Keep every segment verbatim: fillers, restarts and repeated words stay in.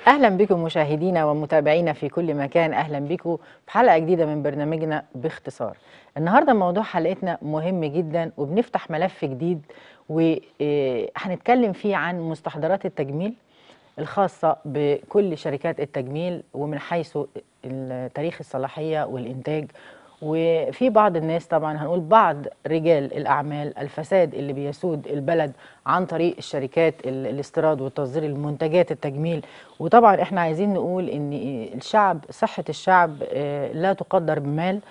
أهلا بكم مشاهدينا ومتابعينا في كل مكان. أهلا بكم في حلقة جديدة من برنامجنا باختصار. النهاردة موضوع حلقتنا مهم جدا وبنفتح ملف جديد وهنتكلم فيه عن مستحضرات التجميل الخاصة بكل شركات التجميل ومن حيث تاريخ الصلاحية والإنتاج. وفي بعض الناس، طبعا هنقول بعض رجال الأعمال، الفساد اللي بيسود البلد عن طريق الشركات الاستيراد والتصدير المنتجات التجميل. وطبعا احنا عايزين نقول ان الشعب، صحة الشعب لا تقدر بمال.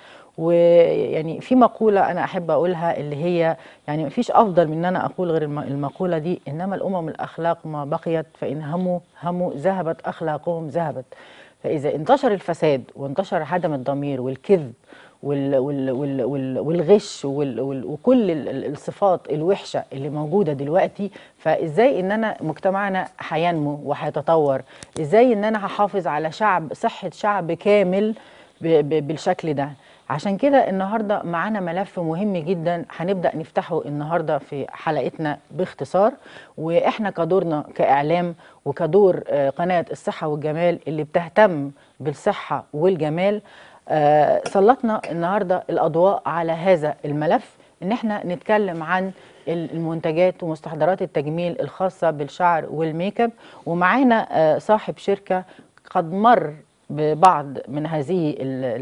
ويعني في مقولة أنا أحب أقولها اللي هي يعني مفيش أفضل من أن أنا أقول غير المقولة دي: إنما الأمم الأخلاق ما بقيت، فإن هموا هموا ذهبت أخلاقهم ذهبت. فإذا انتشر الفساد وانتشر عدم الضمير والكذب وال وال وال وال والغش وال وال وكل الصفات الوحشة اللي موجودة دلوقتي، فإزاي إن أنا مجتمعنا هينمو وهيتطور؟ إزاي إن أنا هحافظ على شعب، صحة شعب كامل بالشكل ده؟ عشان كده النهاردة معانا ملف مهم جدا هنبدأ نفتحه النهاردة في حلقتنا باختصار. وإحنا كدورنا كإعلام وكدور قناة الصحة والجمال اللي بتهتم بالصحة والجمال، آه سلطنا النهاردة الأضواء على هذا الملف، إن احنا نتكلم عن المنتجات ومستحضرات التجميل الخاصة بالشعر والميك اب. ومعانا آه صاحب شركة قد مر ببعض من هذه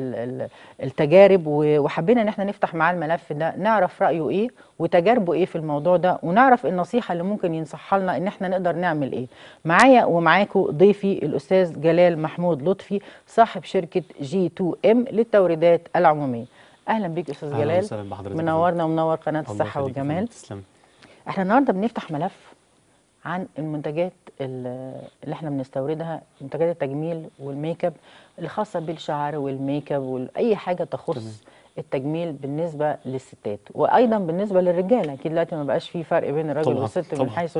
التجارب، وحبينا ان احنا نفتح معاه الملف ده، نعرف رأيه ايه وتجاربه ايه في الموضوع ده، ونعرف النصيحة اللي ممكن ينصحها لنا ان احنا نقدر نعمل ايه. معايا ومعاكم ضيفي الأستاذ جلال محمود لطفي، صاحب شركة جي اتنين ام للتوريدات العمومية. اهلا بيك استاذ جلال. اهلا وسهلا بحضرتك. منورنا ومنور قناة الصحة والجمال. تسلم. احنا النهارده بنفتح ملف عن المنتجات اللي احنا بنستوردها، منتجات التجميل والميك اب الخاصه بالشعر والميك اب واي حاجه تخص تمام. التجميل بالنسبه للستات وايضا بالنسبه للرجاله. اكيد دلوقتي ما بقاش في فرق بين الراجل طبعا. والست طبعا. من حيث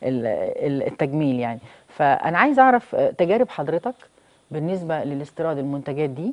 التجميل يعني. فانا عايز اعرف تجارب حضرتك بالنسبه للاستيراد المنتجات دي،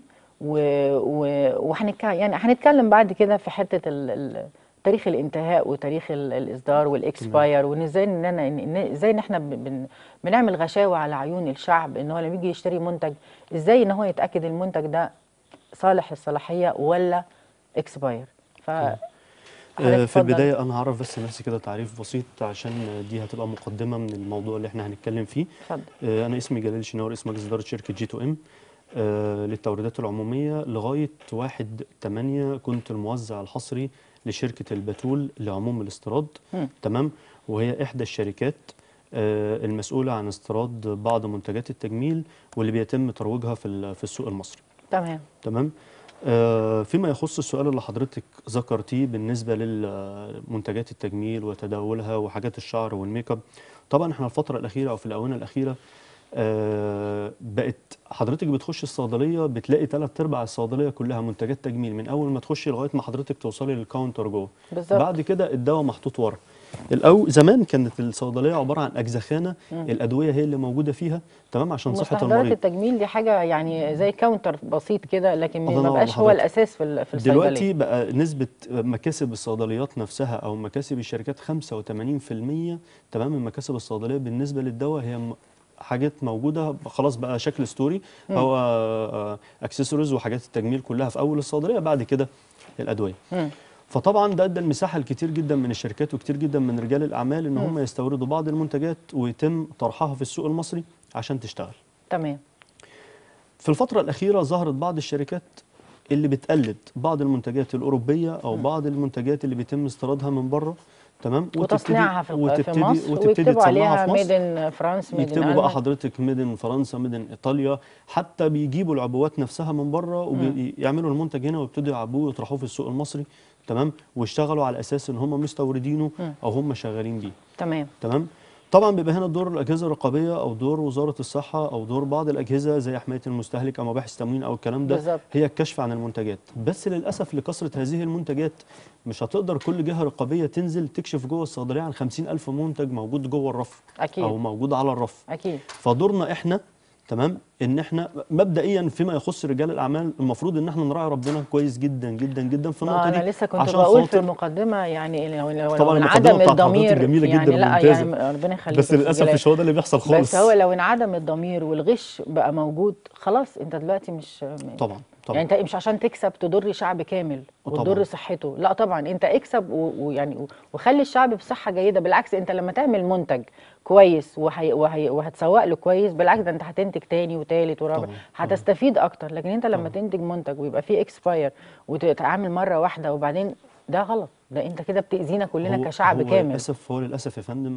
وهنتكلم يعني هنتكلم بعد كده في حته ال تاريخ الانتهاء وتاريخ الاصدار والاكسباير، وان ازاي ان انا ازاي ان احنا بن بنعمل غشاوه على عيون الشعب ان هو لما يجي يشتري منتج ازاي ان هو يتاكد المنتج ده صالح الصلاحيه ولا اكسباير. ف في البدايه انا هعرف بس نفسي كده تعريف بسيط عشان دي هتبقى مقدمه من الموضوع اللي احنا هنتكلم فيه. اتفضل. انا اسمي جلال شناور، اسم مجلس اداره شركه جي اتنين ام للتوريدات العموميه. لغايه واحد تمانية كنت الموزع الحصري لشركة البتول لعموم الاستيراد. تمام. وهي إحدى الشركات آه المسؤولة عن استيراد بعض منتجات التجميل واللي بيتم ترويجها في في السوق المصري. تمام. تمام. آه فيما يخص السؤال اللي حضرتك ذكرتيه بالنسبة للمنتجات التجميل وتداولها وحاجات الشعر والميك اب، طبعا احنا الفترة الأخيرة أو في الآونة الأخيرة آه بقت حضرتك بتخش الصيدليه بتلاقي ثلاث ارباع الصيدليه كلها منتجات تجميل، من اول ما تخشي لغايه ما حضرتك توصلي للكاونتر جوه. بالظبط. بعد كده الدواء محطوط ورا. الأول زمان كانت الصيدليه عباره عن اجزخانه، الادويه هي اللي موجوده فيها، تمام، عشان صحه المريض. مستحضرات التجميل دي حاجه يعني زي كاونتر بسيط كده، لكن ما بقاش هو الاساس في في الصيدليه. دلوقتي بقى نسبه مكاسب الصيدليات نفسها او مكاسب الشركات خمسة وثمانين في المية تمام من مكاسب الصيدليه بالنسبه للدواء هي حاجات موجوده خلاص، بقى شكل ستوري او اكسسوارز وحاجات التجميل كلها في اول الصيدليه، بعد كده الادويه. م. فطبعا ده ادى المساحه لكتير جدا من الشركات وكتير جدا من رجال الاعمال ان م. هم يستوردوا بعض المنتجات ويتم طرحها في السوق المصري عشان تشتغل. تمام. في الفتره الاخيره ظهرت بعض الشركات اللي بتقلد بعض المنتجات الاوروبيه او م. بعض المنتجات اللي بيتم استيرادها من بره، تمام، وتصنيعها في, وتبتدي في مصر وتبتدي تصنيعها في ميد ان فرنسا، ميد ان يكتبوا بقى حضرتك ميد ان فرنسا، ميد ان ايطاليا، حتى بيجيبوا العبوات نفسها من بره ويعملوا المنتج هنا ويبتدوا يعبوه ويطرحوه في السوق المصري، تمام، ويشتغلوا على اساس ان هم مستوردينه او هم شغالين بيه. تمام. تمام. طبعا بيبقى هنا دور الاجهزه الرقابيه او دور وزاره الصحه او دور بعض الاجهزه زي حمايه المستهلك او مباحث التموين او الكلام ده. بالزبط. هي الكشف عن المنتجات. بس للاسف لكثره هذه المنتجات مش هتقدر كل جهه رقابيه تنزل تكشف جوه الصيدليه عن خمسين ألف منتج موجود جوه الرف. أكيد. او موجود على الرف. اكيد. فدورنا احنا تمام، ان احنا مبدئيا فيما يخص رجال الاعمال المفروض ان احنا نراعي ربنا كويس جدا جدا جدا في ما النقطه دي، انا لسه كنت عشان بقول في خاطر المقدمه، يعني لو لو لو طبعا المقدمه انعدم بتاعت حضرتك الضمير، جميله جدا يعني لا وممتازه، يعني ربنا يخليك بس يا استاذ للاسف جلال. مش هو ده اللي بيحصل بس هو خالص. لو انعدم الضمير والغش بقى موجود، خلاص انت دلوقتي مش طبعا يعني طبعا انت مش عشان تكسب تضر شعب كامل وتضر طبعا صحته، لا طبعا انت اكسب و- ويعني و- وخلي الشعب بصحه جيده. بالعكس انت لما تعمل منتج كويس وهي وهي وهتسوق له كويس، بالعكس ده انت هتنتج تاني وتالت ورابع، طبعا طبعا هتستفيد اكتر. لكن انت لما طبعا تنتج منتج ويبقى فيه اكسباير وتتعامل مره واحده وبعدين، ده غلط، ده انت كده بتأذينا كلنا هو كشعب هو كامل. للاسف هو للاسف يا فندم،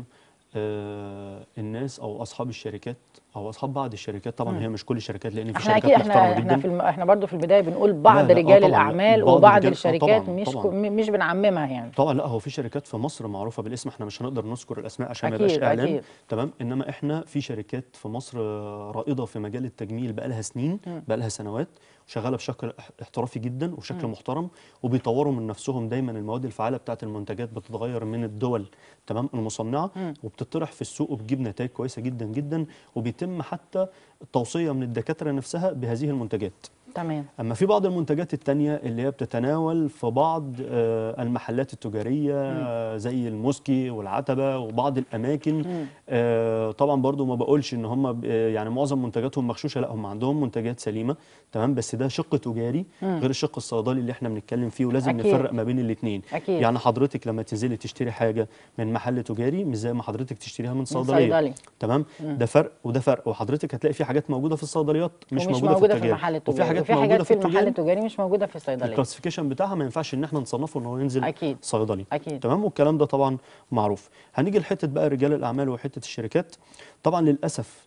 آه الناس او اصحاب الشركات او اصحاب بعض الشركات، طبعا هي مش كل الشركات لان في احنا اكيد شركات محترمه احنا احنا جدا. في الم... احنا برضو في البدايه بنقول لا بعض لا اه رجال طبعا لا، الاعمال بعض وبعض الرجال اه الشركات، طبعا مش ك... طبعا مش بنعممها يعني. طبعا لا، هو في شركات في مصر معروفه بالاسم، احنا مش هنقدر نذكر الاسماء عشان ما يبقاش اكيد اعلان. اكيد. تمام، انما احنا في شركات في مصر آه، رائده في مجال التجميل بقالها سنين، مم. بقالها سنوات، شغاله بشكل اح- احترافي جدا وبشكل مم. محترم، وبيطوروا من نفسهم دايما. المواد الفعاله بتاعت المنتجات بتتغير من الدول تمام المصنعه، مم. وبتطرح في السوق وبتجيب نتائج كويسه جدا جدا، وبيتم حتى التوصيه من الدكاتره نفسها بهذه المنتجات. تمام. أما في بعض المنتجات التانية اللي هي بتتناول في بعض آه، المحلات التجارية، مم. آه، زي الموسكي والعتبة وبعض الأماكن، مم. آه، طبعا برضو ما بقولش إن هم ب- آه، يعني معظم منتجاتهم مغشوشة، لا هم عندهم منتجات سليمة تمام، بس ده شق تجاري مم. غير الشق الصيدلي اللي احنا بنتكلم فيه، ولازم اكيد نفرق ما بين الاتنين. اكيد. يعني حضرتك لما تنزلي تشتري حاجة من محل تجاري مش زي ما حضرتك تشتريها من من صيدلية. صيدلي. تمام، مم. ده فرق وده فرق، وحضرتك هتلاقي في حاجات موجودة في الصيدليات مش ومش موجودة في موجوده في التجاري، المحل وفي التجاري، حاجات وفي حاجات موجودة في في المحل التجاري التجاري مش موجوده في الصيدليه. الكلاسيفيكيشن بتاعها ما ينفعش ان احنا نصنفه ان هو ينزل اكيد صيدلي. اكيد. تمام، والكلام ده طبعا معروف. هنيجي لحته بقى رجال الاعمال وحته الشركات. طبعا للاسف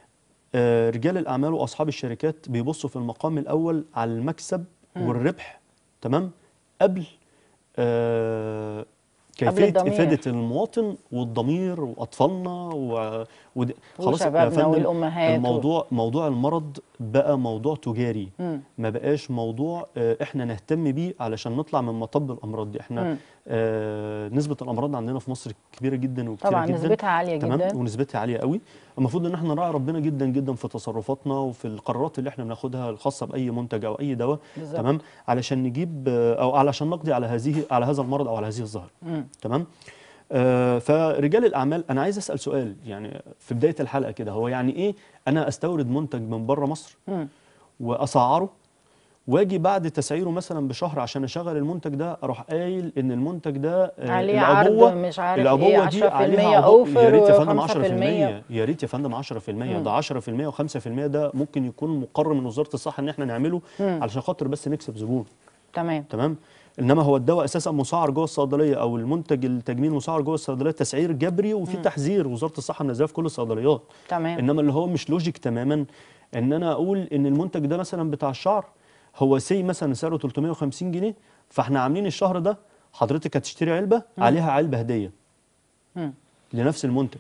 آه، رجال الاعمال واصحاب الشركات بيبصوا في المقام الاول على المكسب مم. والربح، تمام، قبل آه، قبل كيفيه افاده الضمير. المواطن والضمير واطفالنا و... ود... خلاص يا وشبابنا فندم، والامهات و... الموضوع موضوع المرض بقى موضوع تجاري، مم. ما بقاش موضوع آه، احنا نهتم بيه علشان نطلع من مطب الامراض دي. احنا مم. آه، نسبه الامراض عندنا في مصر كبيره جدا وكتيره طبعا جدا، نسبتها عاليه تمام، جدا. ونسبتها عاليه قوي. المفروض ان احنا نراعي ربنا جدا جدا في تصرفاتنا وفي القرارات اللي احنا بناخدها الخاصه باي منتج او اي دواء، بالظبط. تمام، علشان نجيب آه، او علشان نقضي على هذه على هذا المرض او على هذه الظاهره. مم. تمام. آه، فرجال الاعمال، انا عايز اسال سؤال يعني في بدايه الحلقه كده، هو يعني ايه انا استورد منتج من بره مصر مم. واسعره، واجي بعد تسعيره مثلا بشهر عشان اشغل المنتج ده اروح قايل ان المنتج ده آه، عليه عرض العبوه مش عارف ايه العبوه دي عشرة في المية عليها عبوه. يا ريت يا اوفر فندم و5%. عشرة في المية، يا ريت يا فندم عشرة في المية، ده عشرة في المية و5% ده ممكن يكون مقرر من وزاره الصحه ان احنا نعمله مم. علشان خاطر بس نكسب زبون. تمام. تمام، انما هو الدواء اساسا مسعر جوه الصيدليه او المنتج التجميل مسعر جوه الصيدليه تسعير جبري، وفي مم. تحذير وزاره الصحه منزلاه في كل الصيدليات. تمام. انما اللي هو مش لوجيك تماما ان انا اقول ان المنتج ده مثلا بتاع الشعر هو سي مثلا سعره ثلاثمائة وخمسين جنيه، فاحنا عاملين الشهر ده حضرتك هتشتري علبه مم. عليها علبه هديه مم. لنفس المنتج.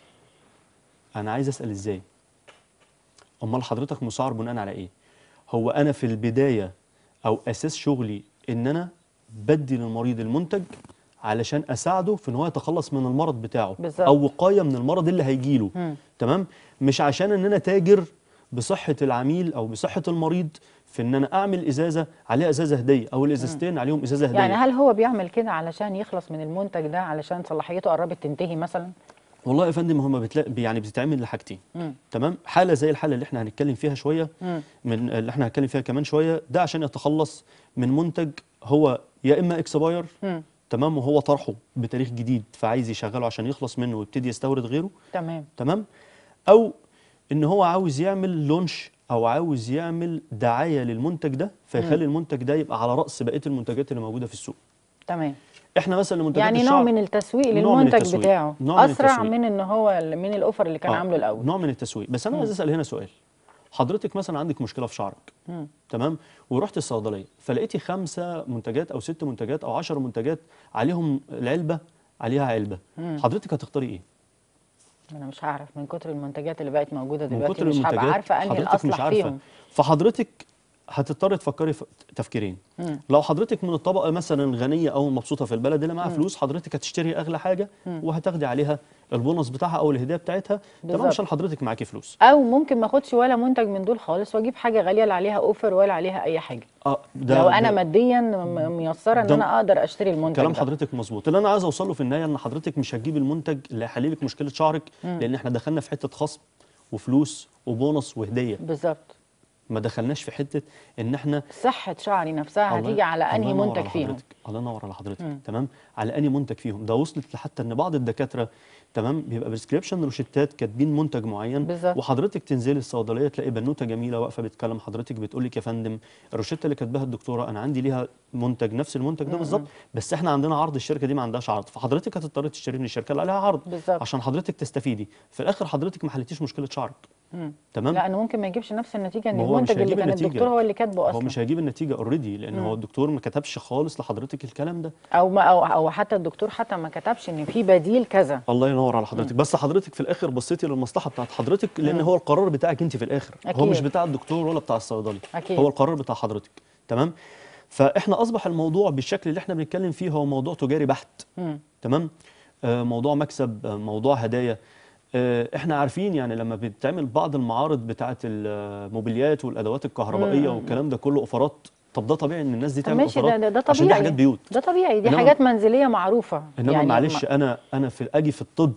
انا عايز اسال ازاي؟ امال حضرتك مسعر بناء على ايه؟ هو انا في البدايه او اساس شغلي ان انا بدي للمريض المنتج علشان اساعده في ان هو يتخلص من المرض بتاعه بالظبط. او وقايه من المرض اللي هيجيله. مم. تمام، مش عشان ان انا تاجر بصحه العميل او بصحه المريض في ان انا اعمل ازازه عليها ازازه هديه او الازازتين عليهم ازازه هديه. يعني هل هو بيعمل كده علشان يخلص من المنتج ده علشان صلاحيته قربت تنتهي مثلا؟ والله يا فندم هم بتلاقي يعني بتتعمل لحاجتين. مم. تمام، حاله زي الحاله اللي احنا هنتكلم فيها شويه، مم. من اللي احنا هنتكلم فيها كمان شويه، ده عشان يتخلص من منتج هو يا اما اكسباير، مم. تمام، وهو طرحه بتاريخ جديد فعايز يشغله عشان يخلص منه ويبتدي يستورد غيره. تمام. تمام، او ان هو عاوز يعمل لونش او عاوز يعمل دعايه للمنتج ده فيخلي المنتج ده يبقى على راس بقيه المنتجات اللي موجوده في السوق. تمام. احنا مثلا منتجات يعني الشعر نوع من التسويق نوع من للمنتج التسويق. بتاعه نوع من اسرع التسويق. من ان هو من الاوفر اللي كان آه، عامله الاول. نوع من التسويق. بس انا عايز اسال هنا سؤال، حضرتك مثلا عندك مشكله في شعرك، مم. تمام، ورحت الصيدليه فلقيتي خمسه منتجات او ست منتجات او عشر منتجات عليهم العلبه عليها علبه، مم. حضرتك هتختاري ايه؟ انا مش هعرف من كتر المنتجات اللي بقت موجوده من دلوقتي، كتر مش هبقى المنتجات عارفه انهي حضرتك مش الاصلح عارفه، فيهم. فحضرتك هتضطر تفكري في تفكيرين. مم. لو حضرتك من الطبقه مثلا غنيه او مبسوطه في البلد اللي معاها فلوس، حضرتك هتشتري اغلى حاجه وهتاخدي عليها البونص بتاعها او الهديه بتاعتها، تمام، بالظبط. عشان حضرتك معاكي فلوس. او ممكن ما اخدش ولا منتج من دول خالص واجيب حاجه غاليه لا عليها اوفر ولا عليها اي حاجه. اه ده لو انا ده ماديا م- ميسره ان ده انا اقدر اشتري المنتج كلام ده. حضرتك مظبوط. اللي انا عايز اوصل له في النهايه ان حضرتك مش هتجيب المنتج اللي هيحل لك مشكله شعرك، لان احنا دخلنا في حته خصم وفلوس وبونص وهديه، بالظبط. ما دخلناش في حته ان احنا صحه شعري نفسها الله هتيجي على الله انهي ينور منتج على فيهم. حضرتك، الله ينور على حضرتك، مم. تمام، على انهي منتج فيهم. ده وصلت لحتى ان بعض الدكاتره، تمام، بيبقى بريسكريبشن روشتات كاتبين منتج معين، بالظبط. وحضرتك تنزلي الصيدليه تلاقي بنوته جميله واقفه بتكلم حضرتك بتقول لك يا فندم الروشته اللي كاتباها الدكتوره انا عندي ليها منتج نفس المنتج ده بالظبط، بس احنا عندنا عرض الشركه دي ما عندهاش عرض، فحضرتك هتضطري تشتري من الشركه اللي عليها عرض بالظبط. عشان حضرتك تستفيدي. في الاخر حضرتك ما حلتيش مشكله شعرك، مم. تمام. لا انه ممكن ما يجيبش نفس النتيجه ان ما هو مش المنتج اللي هيجيب كان النتيجة. الدكتور هو اللي كاتبه هو اصلا. مش هيجيب النتيجه اوريدي، لان هو الدكتور ما كتبش خالص لحضرتك الكلام ده. او ما او, أو حتى الدكتور حتى ما كتبش ان في بديل كذا. الله ينور على حضرتك. بس حضرتك في الاخر بصيتي للمصلحه بتاعت حضرتك، لان هو القرار بتاعك انت في الاخر، أكيد. هو مش بتاع الدكتور ولا بتاع الصيدلي، أكيد. هو القرار بتاع حضرتك، تمام. فاحنا اصبح الموضوع بالشكل اللي احنا بنتكلم فيه هو موضوع تجاري بحت، مم. تمام، آه موضوع مكسب، آه موضوع هدايا. آه احنا عارفين يعني لما بتعمل بعض المعارض بتاعت الموبيليات والادوات الكهربائيه والكلام ده كله اوفرات، طب ده طبيعي ان الناس دي طب تعمل ماشي، ده اوفرات ده, ده عشان طبيعي. دي حاجات بيوت. ده طبيعي، دي إنما- حاجات منزليه معروفه. انما يعني معلش ما- انا انا في اجي في الطب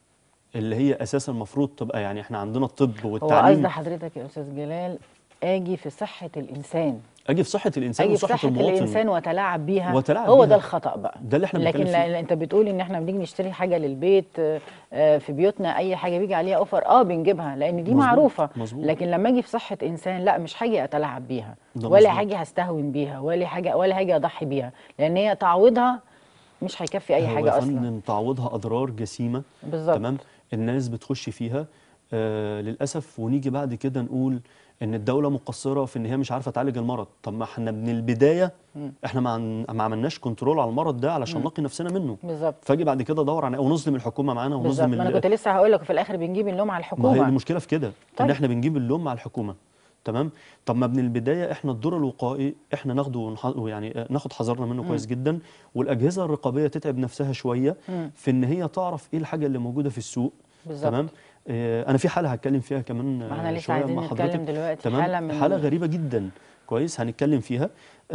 اللي هي اساسا المفروض تبقى، يعني احنا عندنا الطب هو والتعليم. قصد حضرتك يا استاذ جلال اجي في صحه الانسان، اجي في صحه الانسان اجي في وصحه صحه المواطن الانسان واتلاعب بيها، وأتلاعب هو بيها. ده الخطا بقى. ده اللي احنا لكن بنتكلم فيه. لا انت بتقولي ان احنا بنيجي نشتري حاجه للبيت، آه، آه، في بيوتنا اي حاجه بيجي عليها اوفر اه بنجيبها لان دي مظبوط، معروفه. مظبوط. لكن لما اجي في صحه انسان لا، مش هاجي اتلاعب بيها ده ولا مظبوط. هاجي هستهون بيها ولا حاجه ولا هاجي اضحي بيها، لان هي تعويضها مش هيكفي اي هو حاجه يا اصلا. فندم تعويضها اضرار جسيمه، بالظبط. تمام، الناس بتخش فيها آه للاسف، ونيجي بعد كده نقول ان الدوله مقصره في ان هي مش عارفه تعالج المرض. طب ما احنا من البدايه احنا ما, عن... ما عملناش كنترول على المرض ده علشان نقي نفسنا منه، بالظبط. فاجي بعد كده ادور عن ونظلم الحكومه معانا بالظبط، ونظلم ما انا ال... كنت لسه هقول لك وفي الاخر بنجيب اللوم على ما هي الحكومه. المشكله في كده، طيب. ان احنا بنجيب اللوم على الحكومه، تمام. طب ما من البدايه احنا الدور الوقائي احنا ناخده ونح... يعني ناخد حذرنا منه كويس جدا، والاجهزه الرقابيه تتعب نفسها شويه مم. في ان هي تعرف ايه الحاجه اللي موجوده في السوق، بالظبط. تمام. اه انا في حاله هتكلم فيها كمان ما احنا آه، لسه شويه عايزين مع نتكلم حضرتك، دلوقتي تمام. حاله من حاله غريبه جدا، كويس، هنتكلم فيها.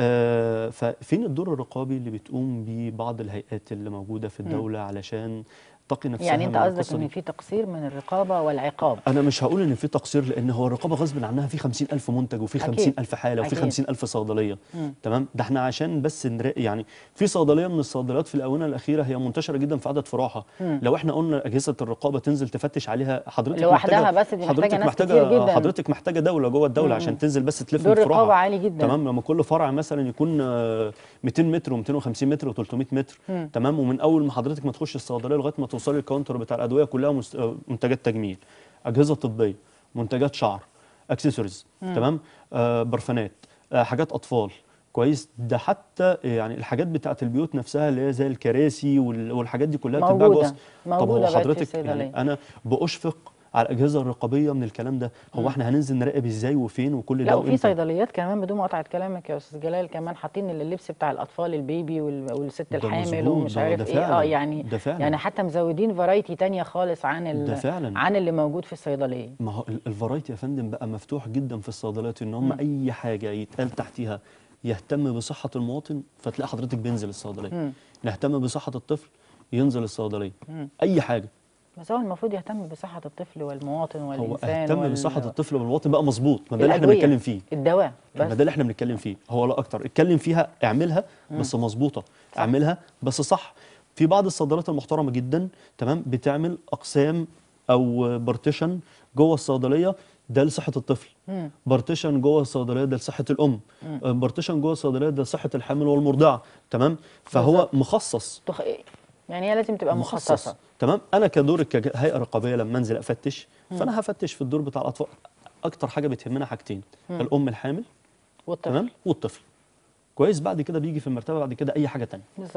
آه ففين الدور الرقابي اللي بتقوم بيه بعض الهيئات اللي موجوده في الدوله علشان تقي نفسها يعني انت من قصدك القصة ان دي؟ في تقصير من الرقابه والعقاب؟ انا مش هقول ان في تقصير، لان هو الرقابه غصب عنها في خمسين ألف منتج وفي أكيد. خمسين ألف حاله وفي أكيد. خمسين ألف صيدليه، مم. تمام. ده احنا عشان بس نرا... يعني في صيدليه من الصيدليات في الاونه الاخيره هي منتشره جدا في عدد فروعها، لو احنا قلنا اجهزه الرقابه تنزل تفتش عليها حضرتك لوحدها محتاجه، بس دي محتاجة حضرتك ناس محتاجه كتير جدا. حضرتك محتاجه دوله جوه الدوله مم. عشان تنزل بس تلف دور الفروعها، رقابه عالي جدا. تمام. لما كل فرع مثلا يكون آه، مئتين متر ومئتين وخمسين متر و300 متر، مم. تمام، ومن اول ما حضرتك ما تخش الصيدليه لغايه ما توصلي الكاونتر بتاع الادويه كلها مست... آه، منتجات تجميل، اجهزه طبيه، منتجات شعر، اكسسوارز، تمام، آه برفانات، آه حاجات اطفال، كويس. ده حتى يعني الحاجات بتاعت البيوت نفسها اللي هي زي الكراسي وال- والحاجات دي كلها بتتباع موجودة. جوه. طب هو موجودة بقت في حضرتك الصيدلية. يعني انا باشفق على الاجهزه الرقابيه من الكلام ده، هو احنا هننزل نراقب ازاي وفين وكل ده لا، وفي وامتى؟ صيدليات كمان بدون مقاطعه كلامك يا استاذ جلال كمان حاطين اللبس بتاع الاطفال البيبي وال- والست ده الحامل مظبوط، ومش ده- عارف ده ايه اه فعلا، يعني ده فعلا. يعني حتى مزودين فرايتي تانية خالص عن ده ال- فعلا. عن اللي موجود في الصيدليه. ما هو ال- الفرايتي يا فندم بقى مفتوح جدا في الصيدليات، ان هم اي حاجه يتقال تحتيها يهتم بصحه المواطن فتلاقي حضرتك بينزل الصيدليه، مم. نهتم بصحه الطفل ينزل الصيدليه، مم. اي حاجه. بس هو المفروض يهتم بصحه الطفل والمواطن هو والانسان اهتم وال- بصحه الطفل والمواطن بقى مظبوط، ما ده اللي احنا الأدوية، بنتكلم فيه، الدواء ما بس. ده اللي احنا بنتكلم فيه، هو لا اكتر. اتكلم فيها، اعملها بس مظبوطه، اعملها بس صح. في بعض الصيدليات المحترمه جدا، تمام، بتعمل اقسام او بارتيشن جوه الصيدليه ده لصحه الطفل، مم. بارتيشن جوه الصيدليه ده لصحه الام، بارتيشن جوه الصيدليه ده لصحه الحامل والمرضعه، تمام. فهو بالظبط. مخصص، تخ... يعني هي لازم تبقى مخصص، مخصصه. تمام. انا كدور كهيئه رقابيه لما انزل افتش، فانا هفتش في الدور بتاع الاطفال. اكتر حاجه بتهمنا حاجتين، الام الحامل، والطفل. تمام، والطفل، كويس. بعد كده بيجي في المرتبه بعد كده اي حاجه تانية. بالظبط.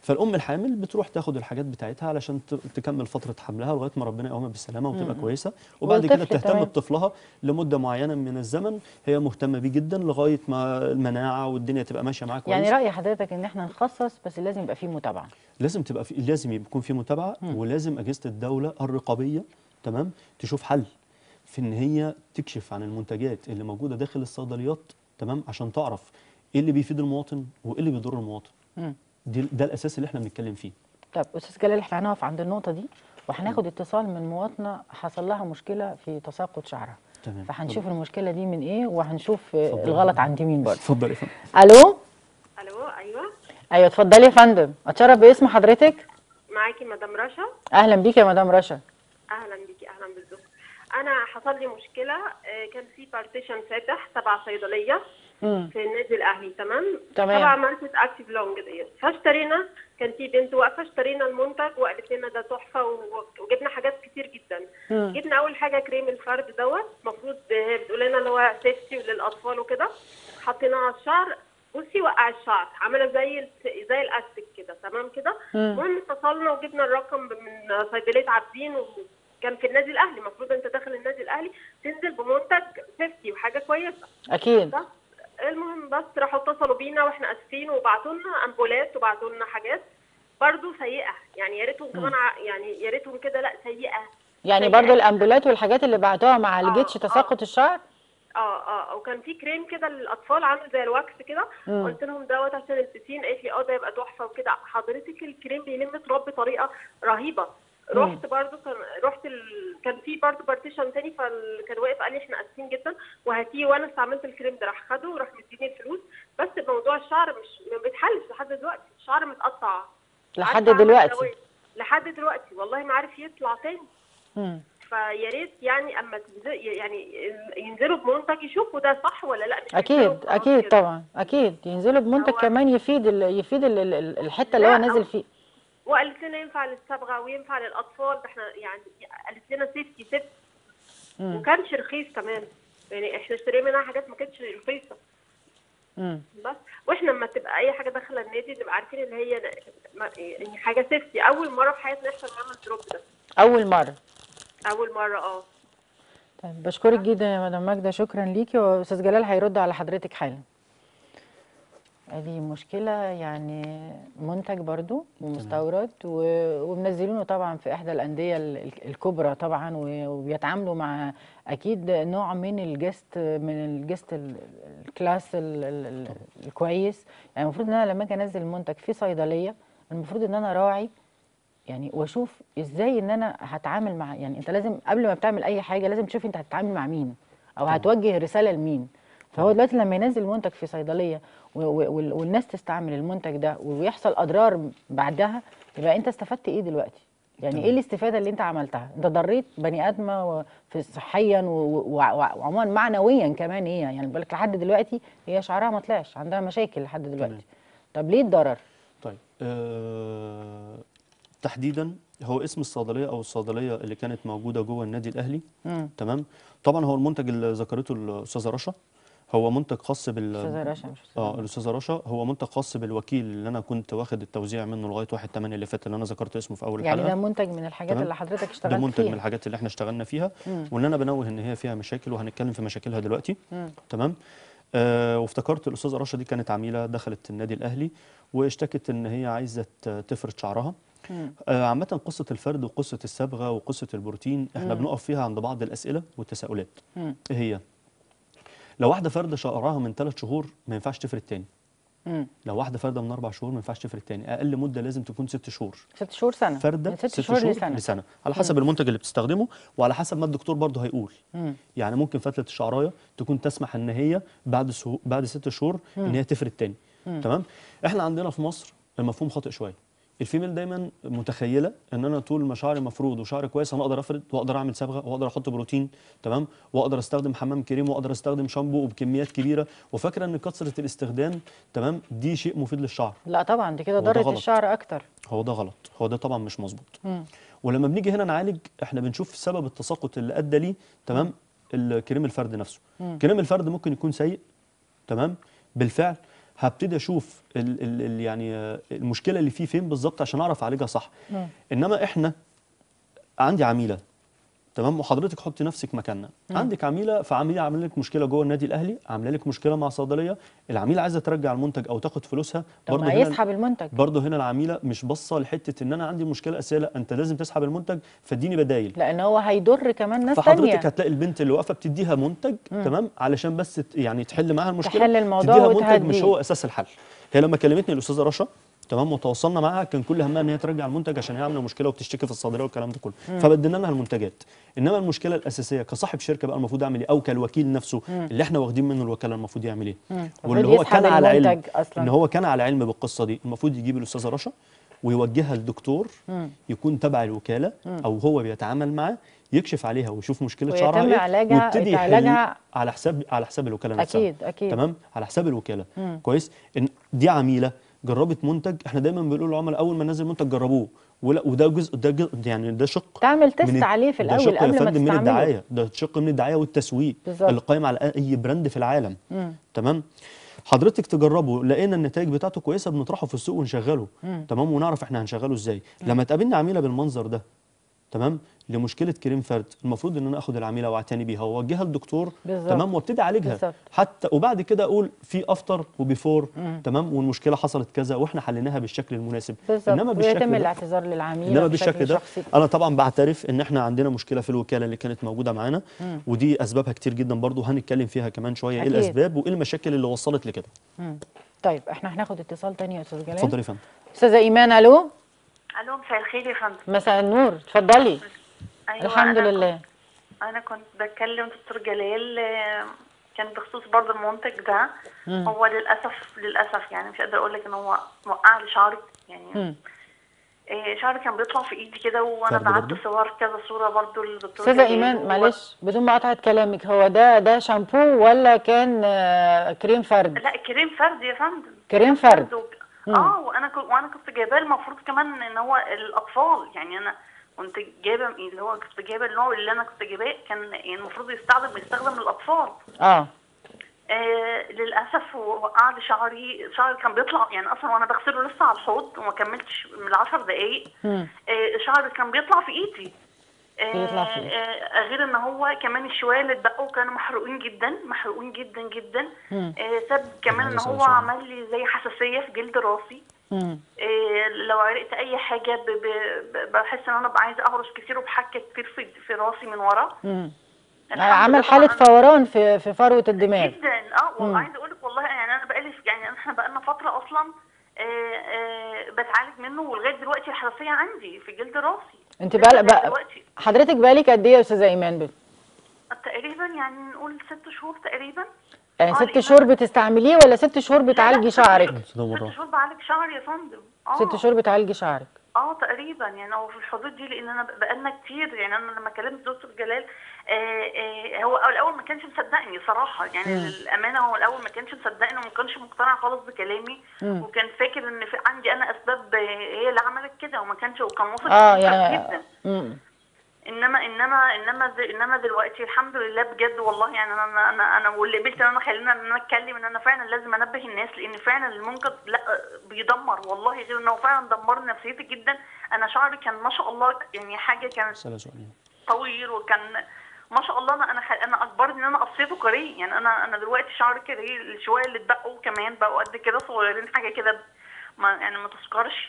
فالام الحامل بتروح تاخد الحاجات بتاعتها علشان ت- تكمل فتره حملها لغايه ما ربنا يقومها بالسلامه وتبقى كويسه، وبعد كده والطفل بتهتم تمام. بطفلها لمده معينه من الزمن هي مهتمه بيه جدا لغايه ما المناعه والدنيا تبقى ماشيه معاه كويس. يعني رأي حضرتك ان احنا نخصص، بس لازم يبقى فيه متابعة. لازم تبقى في لازم يكون في متابعه، ولازم اجهزه الدوله الرقابيه تمام تشوف حل في ان هي تكشف عن المنتجات اللي موجوده داخل الصيدليات، تمام، عشان تعرف ايه اللي بيفيد المواطن وايه اللي بيضر المواطن. مم. دي ده الاساس اللي احنا بنتكلم فيه. طب استاذ جلال، احنا هنقف عند النقطة دي وهناخد اتصال من مواطنة حصل لها مشكلة في تساقط شعرها، تمام. فهنشوف المشكلة دي من ايه، وهنشوف آه، اتفضل. الغلط عند مين برضه. اتفضل يا فندم. الو. الو ايوه، ايوه اتفضلي يا فندم، اتشرف باسم حضرتك. معاكي مدام رشا. اهلا بيك يا مدام رشا. اهلا بيكي، اهلا بالظبط. انا حصل لي مشكله، آه، كان في بارتيشن فاتح تبع صيدليه امم في النادي الاهلي، تمام تمام. تبع ماركه اكتيف لونج ديت. فاشترينا، كان في بنت واقفه، اشترينا المنتج وقالت لنا ده تحفه، و- وجبنا حاجات كتير جدا. مم. جبنا اول حاجه كريم الفرد دوت، المفروض هي بتقول لنا اللي هو سيفتي وللاطفال وكده. حطيناه على الشعر، بصي وقع الشعر، عامله زي ال- زي الاستك كده، تمام كده. مم. المهم اتصلنا وجبنا الرقم من صيدليه عابدين، وكان في النادي الاهلي. المفروض انت داخل النادي الاهلي تنزل بمنتج سيفتي وحاجه كويسه. اكيد. بس المهم بس راحوا اتصلوا بينا واحنا اسفين، وبعتوا لنا امبولات وبعتوا لنا حاجات برضه سيئه. يعني يا ريتهم كمان ع- يعني يا ريتهم كده، لا سيئه. يعني سيئة برضو جداً. الامبولات والحاجات اللي بعتوها ما عالجتش آه، تساقط الشعر؟ اه اه وكان في كريم كده للاطفال عامل زي الواكس كده. مم. قلت لهم دوت عشان البسين، قالت لي اه ده يبقى تحفه وكده. حضرتك الكريم بيلم تراب بطريقه رهيبه. رحت برضو كان رحت ال... كان في برضو بارتيشن تاني، فكان واقف قال لي احنا اسفين جدا وهاتيه، وانا استعملت الكريم ده. راح خده وراح مديني الفلوس. بس موضوع الشعر مش ما بيتحلش لحد دلوقتي، الشعر متقطع لحد عارفة أعمل دلوقتي؟ دواء. لحد دلوقتي والله ما عارف يطلع تاني. مم. فيا ريت يعني اما تنزل يعني ينزلوا بمنتج يشوفوا ده صح ولا لا. مش اكيد ينزلوا خلاص اكيد كده. طبعا، اكيد ينزلوا بمنتج هو كمان يفيد ال... يفيد ال... ال- الحته اللي هو لا، نازل أو- فيه. وقالت لنا ينفع للصبغه وينفع للاطفال. ده احنا يعني قالت لنا سيفتي سيفتي، مم. وكانش رخيص كمان. يعني احنا اشترينا منها حاجات ما كانتش رخيصه. مم. بس واحنا لما تبقى اي حاجه داخله النادي نبقى عارفين ان هي ما- يعني حاجه سيفتي. اول مره في حياتنا يحصل معانا الدروب ده، اول مره. اول مره. اه طيب بشكرك جدا يا مدام ماجده، شكرا ليكي، واستاذ جلال هيرد على حضرتك حالا. ادي مشكله، يعني منتج برضو ومستورد و- ومنزلينه طبعا في احدى الانديه ال- ال- الكبرى طبعا، و- وبيتعاملوا مع اكيد نوع من الجست، من الجست ال- الكلاس ال- ال- ال- الكويس. يعني المفروض ان انا لما اجي انزل منتج في صيدليه، المفروض ان انا راعي يعني واشوف ازاي ان انا هتعامل مع، يعني انت لازم قبل ما بتعمل اي حاجه لازم تشوف انت هتتعامل مع مين او طبعاً. هتوجه رساله لمين. فهو دلوقتي لما ينزل منتج في صيدليه و- و- وال- والناس تستعمل المنتج ده ويحصل اضرار بعدها، يبقى انت استفدت ايه دلوقتي؟ يعني تمام. ايه الاستفاده اللي انت عملتها؟ انت ضريت بني ادمه و- في صحيا و- و- و- وعموما معنويا كمان. ايه يعني بالك لحد دلوقتي هي شعرها ما طلعش، عندها مشاكل لحد دلوقتي. تمام. طب ليه الضرر؟ طيب آه تحديدا هو اسم الصيدليه او الصيدليه اللي كانت موجوده جوه النادي الاهلي. امم تمام. طبعا هو المنتج اللي ذكرته الاستاذه رشا هو منتج خاص بال استاذه رشا مش أستاذة اه رشا. الاستاذه رشا هو منتج خاص بالوكيل اللي انا كنت واخد التوزيع منه لغايه واحد تمانية اللي فات، اللي انا ذكرت اسمه في اول يعني الحلقه. ده منتج من الحاجات تمام. اللي حضرتك ده اشتغلت منتج فيها. من الحاجات اللي احنا اشتغلنا فيها، مم. واللي انا بنوه ان هي فيها مشاكل وهنتكلم في مشاكلها دلوقتي. مم. تمام. آه وافتكرت الاستاذه رشا دي كانت عميله دخلت النادي الاهلي واشتكت ان هي عايزه ت- تفرد شعرها. مم. آه عامه قصه الفرد وقصه الصبغه وقصه البروتين احنا مم. بنقف فيها عند بعض الاسئله والتساؤلات. مم. ايه هي؟ لو واحده فرد شعرها من ثلاث شهور ما ينفعش تفرد تاني. مم. لو واحده فرده من اربع شهور ما ينفعش تفرد تاني، اقل مده لازم تكون ست شهور. ست شهور سنه. فرده من ست, شهور لسنه. لسنه على حسب المنتج اللي بتستخدمه وعلى حسب ما الدكتور برضه هيقول. مم. يعني ممكن فتله الشعرايه تكون تسمح ان هي بعد سهو... بعد ست شهور ان هي تفرد تاني. مم. تمام. احنا عندنا في مصر المفهوم خاطئ شويه. الفيميل دايما متخيله ان انا طول ما شعري مفروض وشعري كويس انا اقدر افرد واقدر اعمل صبغه واقدر احط بروتين، تمام، واقدر استخدم حمام كريم واقدر استخدم شامبو وبكميات كبيره، وفاكره ان كثره الاستخدام تمام دي شيء مفيد للشعر. لا طبعا دي كده هو ده ضرت غلط. الشعر اكتر. هو ده غلط، هو ده طبعا مش مظبوط. مم. ولما بنيجي هنا نعالج احنا بنشوف سبب التساقط اللي ادى ليه، تمام، الكريم الفرد نفسه. مم. كريم الفرد ممكن يكون سيء، تمام، بالفعل، هبتدي اشوف ال ال ال يعني آه، المشكله اللي فيه فين بالظبط عشان اعرف اعالجها صح. مم. انما احنا عندي عميله، تمام، وحضرتك حطي نفسك مكاننا. عندك عميله، فعميله عامله لك مشكله جوه النادي الاهلي، عامله لك مشكله مع صيدليه، العميله عايزه ترجع المنتج او تاخد فلوسها. طب برضه ما هنا يسحب المنتج. برضه هنا العميله مش باصه لحته ان انا عندي مشكله اساسيه، لا انت لازم تسحب المنتج فاديني بدايل. لان هو هيضر كمان ناس فحضرتك تانية. هتلاقي البنت اللي واقفه بتديها منتج، تمام، علشان بس ت- يعني تحل معاها المشكله، تحل الموضوع تديها منتج مش وتهديه. هو اساس الحل. هي لما كلمتني الاستاذه رشا، تمام، وتواصلنا معاها، كان كل همها ان هي ترجع المنتج عشان هي عامله مشكله وبتشتكي في الصيدليه والكلام ده كله، فبدلنا لها المنتجات. انما المشكله الاساسيه كصاحب شركه بقى المفروض اعمل ايه، او كالوكيل نفسه اللي احنا واخدين منه الوكاله المفروض يعمل ايه، واللي المفروض هو يسحب كان على علم المنتج أصلاً. ان هو كان على علم بالقصه دي، المفروض يجيب الاستاذه رشا ويوجهها لدكتور يكون تبع الوكاله او هو بيتعامل معاه، يكشف عليها ويشوف مشكله ويتم شعرها ايه، علاجها- ويبتدي يحل علاجها على حساب على حساب الوكاله نفسها. أكيد- أكيد. تمام، على حساب الوكاله. كويس. ان دي عميله جربت منتج، احنا دايما بنقول للعملاء اول ما ننزل منتج جربوه، ولا وده جزء ده جزء يعني ده شق تعمل تيست من الد- عليه في ده الأول شق يا قبل ما فندم من تستعمله. الدعايه، ده شق من الدعايه والتسويق بالظبط. اللي قائم على اي براند في العالم. تمام. حضرتك تجربه، لقينا النتائج بتاعته كويسه، بنطرحه في السوق ونشغله. تمام، ونعرف احنا هنشغله ازاي. لما تقابلنا عميله بالمنظر ده، تمام، لمشكله كريم فرد، المفروض ان انا اخد العميله واعتني بيها واوجهها للدكتور، بالظبط. تمام، وابتدي اعالجها بالظبط. حتى، وبعد كده اقول في افتر وبيفور، تمام، والمشكله حصلت كذا واحنا حليناها بالشكل المناسب. بالظبط. انما بالشكل ويتم ده الاعتذار للعميل انما بشكل بالشكل ده شخصي. انا طبعا بعترف ان احنا عندنا مشكله في الوكاله اللي كانت موجوده معانا، ودي اسبابها كتير جدا برضو، هنتكلم فيها كمان شويه، ايه أكيد. الاسباب وايه المشاكل اللي وصلت لكده. مم. طيب احنا هناخد اتصال تاني يا استاذ جلال. اتفضلي يا فندم. استاذه ايمان، الو. الو، مساء الخير يا فندم. مساء النور، اتفضلي. أيوة، الحمد أنا لله. كنت انا كنت بتكلم دكتور جلال، آه، كان بخصوص برضه المنتج ده. مم. هو للاسف للاسف يعني مش قادره اقول لك ان هو موقع لي شعري يعني. مم. آه، شعري كان بيطلع في ايدي كده، وانا فرد بعت برضه؟ صور كذا صوره برضه للدكتور استاذه جلال. ايمان وهو- معلش بدون مقاطعه كلامك، هو ده ده شامبو ولا كان آه، كريم فرد؟ لا، كريم فرد يا فندم. كريم فرد. و... اه وانا كنت وانا كنت جايباه المفروض كمان ان هو الاطفال، يعني انا كنت جايبه اللي هو كنت جايبه النوع اللي انا كنت جايباه كان يعني المفروض يستخدم يستخدم للاطفال. اه آه للاسف وقع لي شعري، شعري كان بيطلع يعني اصلا وانا بغسله لسه على الحوض وما كملتش من العشر دقايق. مم. آه شعري كان بيطلع في ايدي. آه بيطلع في إيدي. آه غير ان هو كمان الشويه اللي اتبقوا كانوا محروقين جدا محروقين جدا جدا. مم. آه سبب كمان ان هو عمل لي زي حساسيه في جلد راسي. مم. إيه لو عرقت اي حاجه ب- ب- بحس ان انا ببقى عايزه اهرش كتير وبحك كتير في في راسي من ورا. مم. الحمد لله عمل طبعاً حاله أنا- فوران في في فروه الدماغ. جدا. اه وعايزه اقول لك والله يعني انا بقالي يعني احنا بقالنا فتره اصلا آه آه بتعالج منه، ولغايه دلوقتي الحساسيه عندي في جلد راسي. انت لسه بقى, لغاية بقى دلوقتي حضرتك بقالك قد ايه يا استاذه ايمان بت؟ تقريبا يعني نقول ست شهور تقريبا. يعني آه، ست لأن شهور أنا- بتستعمليه ولا ست شهور لا، لا، بتعالجي ست- شعرك؟ ست شهور بعالج شعري يا فندم. اه ست شهور بتعالجي شعرك. اه تقريبا يعني هو في الحدود دي، لان انا بقالنا كتير يعني انا لما كلمت دكتور جلال آه آه هو الاول ما كانش مصدقني صراحه يعني. مم. للامانه هو الاول ما كانش مصدقني وما كانش مقتنع خالص بكلامي. مم. وكان فاكر ان في عندي انا اسباب آه، هي اللي عملت كده، وما كانش وكان واثق اه فيا يعني جدا. مم. انما انما انما د- انما دلوقتي الحمد لله بجد والله يعني انا انا انا واللي قبلت ان انا خلينا ان انا اتكلم ان انا فعلا لازم انبه الناس، لان فعلا المنكر لا بيدمر والله، غير انه فعلا دمر نفسيتي جدا. انا شعري كان ما شاء الله يعني حاجه كانت سألها سؤالين. طويل، وكان ما شاء الله انا انا خ- انا اجبرني ان انا قصيته كاريه يعني. انا انا دلوقتي شعري كاريه، الشويه اللي اتبقوا كمان بقوا قد كده صغيرين، حاجه كده ما يعني ما تذكرش.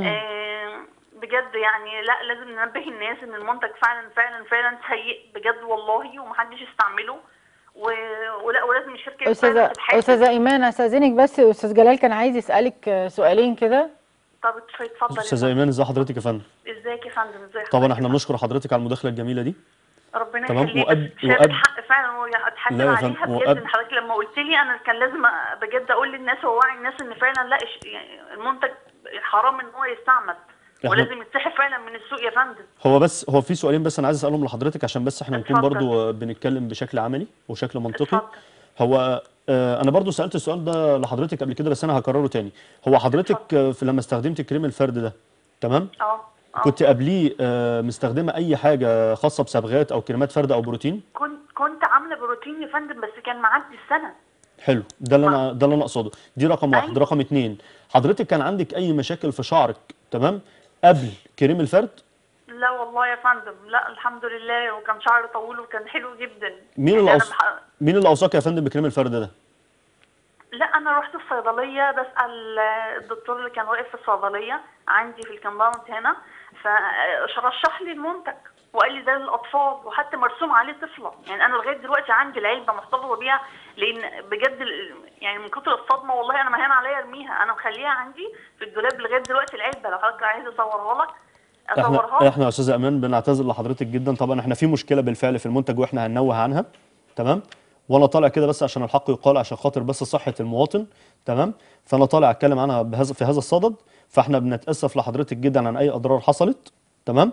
آه بجد يعني لا لازم ننبه الناس ان المنتج فعلا فعلا فعلا سيء بجد والله، ومحدش يستعمله. و... ولا ولازم الشركه فعلا استاذه تتحاسب. استاذه ايمان استاذنك بس، استاذ جلال كان عايز يسالك آه، سؤالين كده. طب اتفضل. استاذه ايمان، ازي حضرتك يا فندم؟ ازيك يا فندم؟ ازيك طبعا احنا بنشكر حضرتك على المداخله الجميله دي. ربنا تمام. يخليك. وقبل- بس شايف وقبل- الحق فعلا واتحاسب لا يا عليها فندم، بجد. وقبل- ان حضرتك لما قلت لي انا كان لازم بجد اقول للناس واوعي الناس ان فعلا لا إش- يعني المنتج حرام ان هو يستعمل إحنا- ولازم يتسحب فعلا من السوق يا فندم. هو بس هو في سؤالين بس انا عايز اسالهم لحضرتك عشان بس احنا نكون اتفضل. برضو بنتكلم بشكل عملي وشكل منطقي. اتفضل. هو آه، انا برضو سالت السؤال ده لحضرتك قبل كده بس انا هكرره تاني. هو حضرتك آه، في لما استخدمت كريم الفرد ده، تمام، اه اه كنت قبليه آه، مستخدمه اي حاجه خاصه بصبغات او كريمات فرد او بروتين؟ كنت كنت عامله بروتين يا فندم، بس كان معدي السنه. حلو، ده اللي انا ده اللي انا اقصده. دي رقم واحد. أيوة. رقم اتنين، حضرتك كان عندك اي مشاكل في شعرك تمام قبل كريم الفرد؟ لا والله يا فندم، لا الحمد لله، وكان شعري طويل وكان حلو جدا. مين يعني اللي أنا أوص... بح... مين اللي اوصاك يا فندم بكريم الفرد ده؟ لا انا رحت الصيدليه بسال الدكتور اللي كان واقف في الصيدليه عندي في الكمباوند هنا، فرشح لي المنتج وقال لي ده للاطفال، وحتى مرسوم عليه طفله. يعني انا لغايه دلوقتي عندي العلبه محتفظه بيها، لان بجد ال- يعني من كتر الصدمه والله انا مهان عليا ارميها، انا مخليها عندي في الدولاب لغايه دلوقتي العلبه، لو حضرتك عايز اصورها لك اصورها احنا لك. احنا يا استاذ امان بنعتذر لحضرتك جدا، طبعا احنا في مشكله بالفعل في المنتج واحنا هننوه عنها تمام. وانا طالع كده بس عشان الحق يقال، عشان خاطر بس صحه المواطن تمام. فانا طالع اتكلم عنها بهذا في هذا الصدد، فاحنا بنتاسف لحضرتك جدا عن اي اضرار حصلت تمام.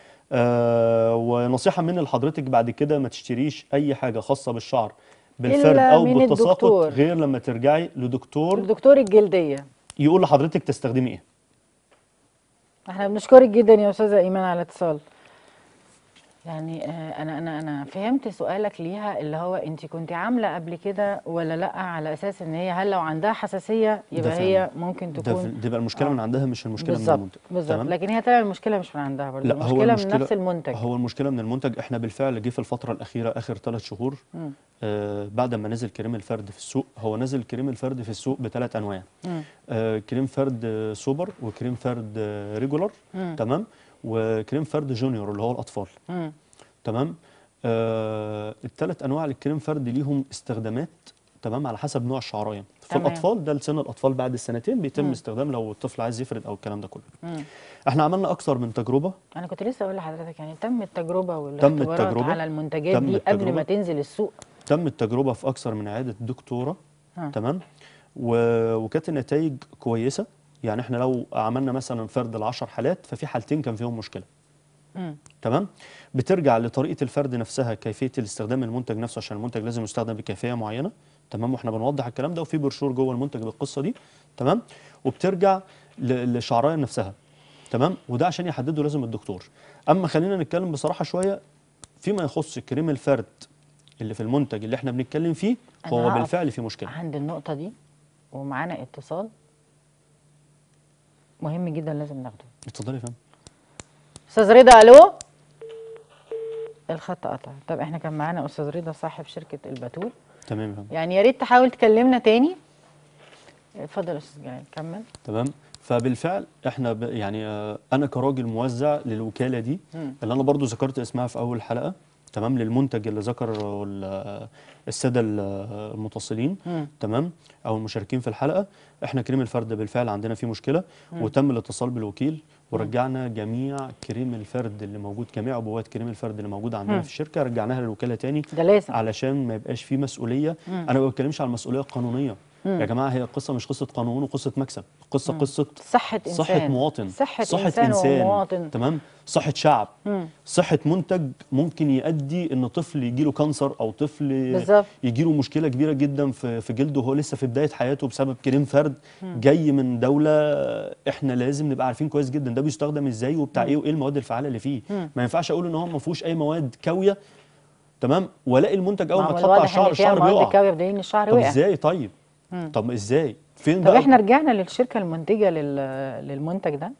آه ونصيحه مني لحضرتك بعد كده ما تشتريش اي حاجه خاصه بالشعر بالفرد إلا او من بالتساقط الدكتور. غير لما ترجعي لدكتور الدكتور الجلديه. يقول لحضرتك تستخدمي ايه. احنا بنشكرك جدا يا استاذه ايمان على الاتصال. يعني آه، انا انا انا فهمت سؤالك ليها، اللي هو انت كنت عامله قبل كده ولا لا، على اساس ان هي هل لو عندها حساسيه يبقى ده هي فعلا. ممكن ده تكون في- دي بقى المشكله آه. من عندها مش المشكله من بالظبط المنتج بالظبط، تمام؟ لكن هي طلع المشكله مش من عندها برضه، لا هو المشكله من المشكله نفس المنتج. هو المشكله من المنتج. احنا بالفعل جه في الفتره الاخيره اخر ثلاث شهور مم. آه بعد ما نزل كريم الفرد في السوق. هو نزل كريم الفرد في السوق بثلاث انواع، مم. آه كريم فرد آه، سوبر، وكريم فرد آه، ريجولار مم. تمام، وكريم فرد جونيور اللي هو الاطفال مم. تمام. آه الثلاث انواع للكريم فرد ليهم استخدامات تمام على حسب نوع الشعرايه. في تمام. الاطفال ده لسن الاطفال بعد السنتين بيتم مم. استخدام لو الطفل عايز يفرد او الكلام ده كله. مم. احنا عملنا اكثر من تجربه. انا كنت لسه اقول لحضرتك يعني تم التجربه والاختبارات التجربة. على المنتجات تم دي قبل التجربة. ما تنزل السوق. تم التجربه في اكثر من عياده دكتوره ها. تمام. و- وكانت النتائج كويسه. يعني احنا لو عملنا مثلا فرد ل عشر حالات ففي حالتين كان فيهم مشكله مم. تمام. بترجع لطريقه الفرد نفسها، كيفيه الاستخدام المنتج نفسه، عشان المنتج لازم يستخدم بكيفيه معينه تمام. واحنا بنوضح الكلام ده، وفي برشور جوه المنتج بالقصه دي تمام. وبترجع ل- للشعرايه نفسها تمام. وده عشان يحدده لازم الدكتور. اما خلينا نتكلم بصراحه شويه فيما يخص كريم الفرد اللي في المنتج اللي احنا بنتكلم فيه، أنا هو هقف بالفعل في مشكله. عند النقطه دي، ومعانا اتصال مهم جدا لازم ناخده. اتفضلي يا فندم. استاذ رضا، الو. الخط قطع. طب احنا كان معانا استاذ رضا صاحب شركه البتول، تمام يا فندم. يعني يا ريت تحاول تكلمنا تاني. اتفضل يا استاذ جلال كمل. تمام. فبالفعل احنا ب... يعني آه، انا كراجل موزع للوكاله دي مم. اللي انا برضو ذكرت اسمها في اول حلقه تمام، للمنتج اللي ذكر ال- الساده ال- المتصلين مم. تمام او المشاركين في الحلقه. احنا كريم الفرد بالفعل عندنا فيه مشكله، وتم الاتصال بالوكيل ورجعنا جميع كريم الفرد اللي موجود، جميع عبوات كريم الفرد اللي موجوده عندنا مم. في الشركه رجعناها للوكاله تاني، ده لازم. علشان ما يبقاش فيه مسؤوليه. مم. انا ما بتكلمش على المسؤوليه القانونيه مم. يا جماعه، هي قصه مش قصه قانون وقصه مكسب، قصه مم. قصه صحه انسان، صحه مواطن، صحه, صحه انسان, انسان ومواطن. تمام، صحه شعب، مم. صحه منتج ممكن يؤدي ان طفل يجي له كانسر او طفل بالظبط. يجي له مشكله كبيره جدا في في جلده وهو لسه في بدايه حياته بسبب كريم فرد جاي من دوله احنا لازم نبقى عارفين كويس جدا ده بيستخدم ازاي وبتاع ايه وايه المواد الفعاله اللي فيه. مم. ما ينفعش اقول ان هو ما فيهوش اي مواد كاويه تمام، والاقي المنتج اول ما ما هو اتحط على الواضح الشعر ان فيها الشعر مواد بيقع. كاويه بدليل ان الشعر طب وقع. ازاي طيب؟ مم. طب ازاي؟ فين طب بقى؟ احنا رجعنا للشركه المنتجه لل... للمنتج ده.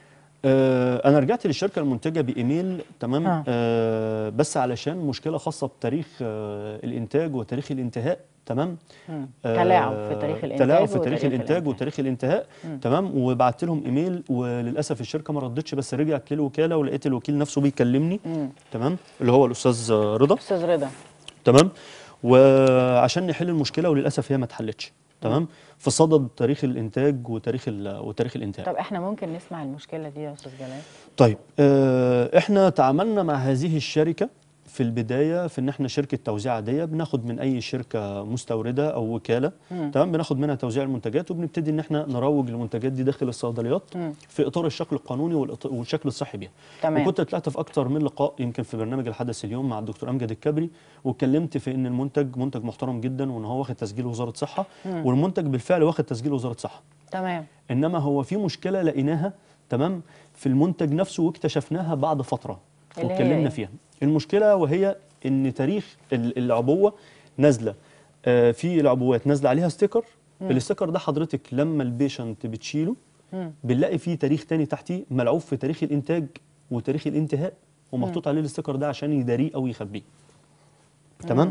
آه انا رجعت للشركه المنتجه بايميل تمام. ها. آه بس علشان مشكله خاصه بتاريخ آه الانتاج وتاريخ الانتهاء تمام. مم. آه تلاعب في تاريخ الانتاج تلاعب في وتاريخ تاريخ الانتاج الانتهاء. وتاريخ الانتهاء مم. تمام. وبعت لهم ايميل وللاسف الشركه ما ردتش، بس رجعت للوكاله ولقيت الوكيل نفسه بيكلمني مم. تمام، اللي هو الاستاذ رضا استاذ رضا. تمام. وعشان نحل المشكله وللاسف هي ما اتحلتش تمام في صدد تاريخ الانتاج وتاريخ ال- وتاريخ الانتهاء. طب احنا ممكن نسمع المشكله دي يا استاذ جلال؟ طيب آه، احنا تعاملنا مع هذه الشركه في البدايه في ان احنا شركه توزيع عاديه، بناخد من اي شركه مستورده او وكاله مم. تمام، بناخد منها توزيع المنتجات وبنبتدي ان احنا نروج للمنتجات دي داخل الصيدليات مم. في اطار الشكل القانوني والإط- والشكل الصحي بيها. تمام. وكنت طلعت في اكتر من لقاء يمكن في برنامج الحدث اليوم مع الدكتور امجد الكبري، واتكلمت في ان المنتج منتج محترم جدا وان هو واخد تسجيل وزاره صحه، مم. والمنتج بالفعل واخد تسجيل وزاره صحه. تمام. انما هو في مشكله لقيناها تمام في المنتج نفسه واكتشفناها بعد فتره اللي هي واتكلمنا إيه؟ فيها. المشكله وهي ان تاريخ ال- العبوه نازله آه في العبوات نازله عليها ستيكر. الاستيكر ده حضرتك لما البيشنت بتشيله مم. بنلاقي فيه تاريخ تاني تحتيه ملعوب في تاريخ الانتاج وتاريخ الانتهاء، ومحطوط عليه الاستيكر ده عشان يداريه او يخبيه. تمام.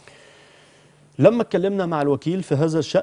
لما اتكلمنا مع الوكيل في هذا الشأن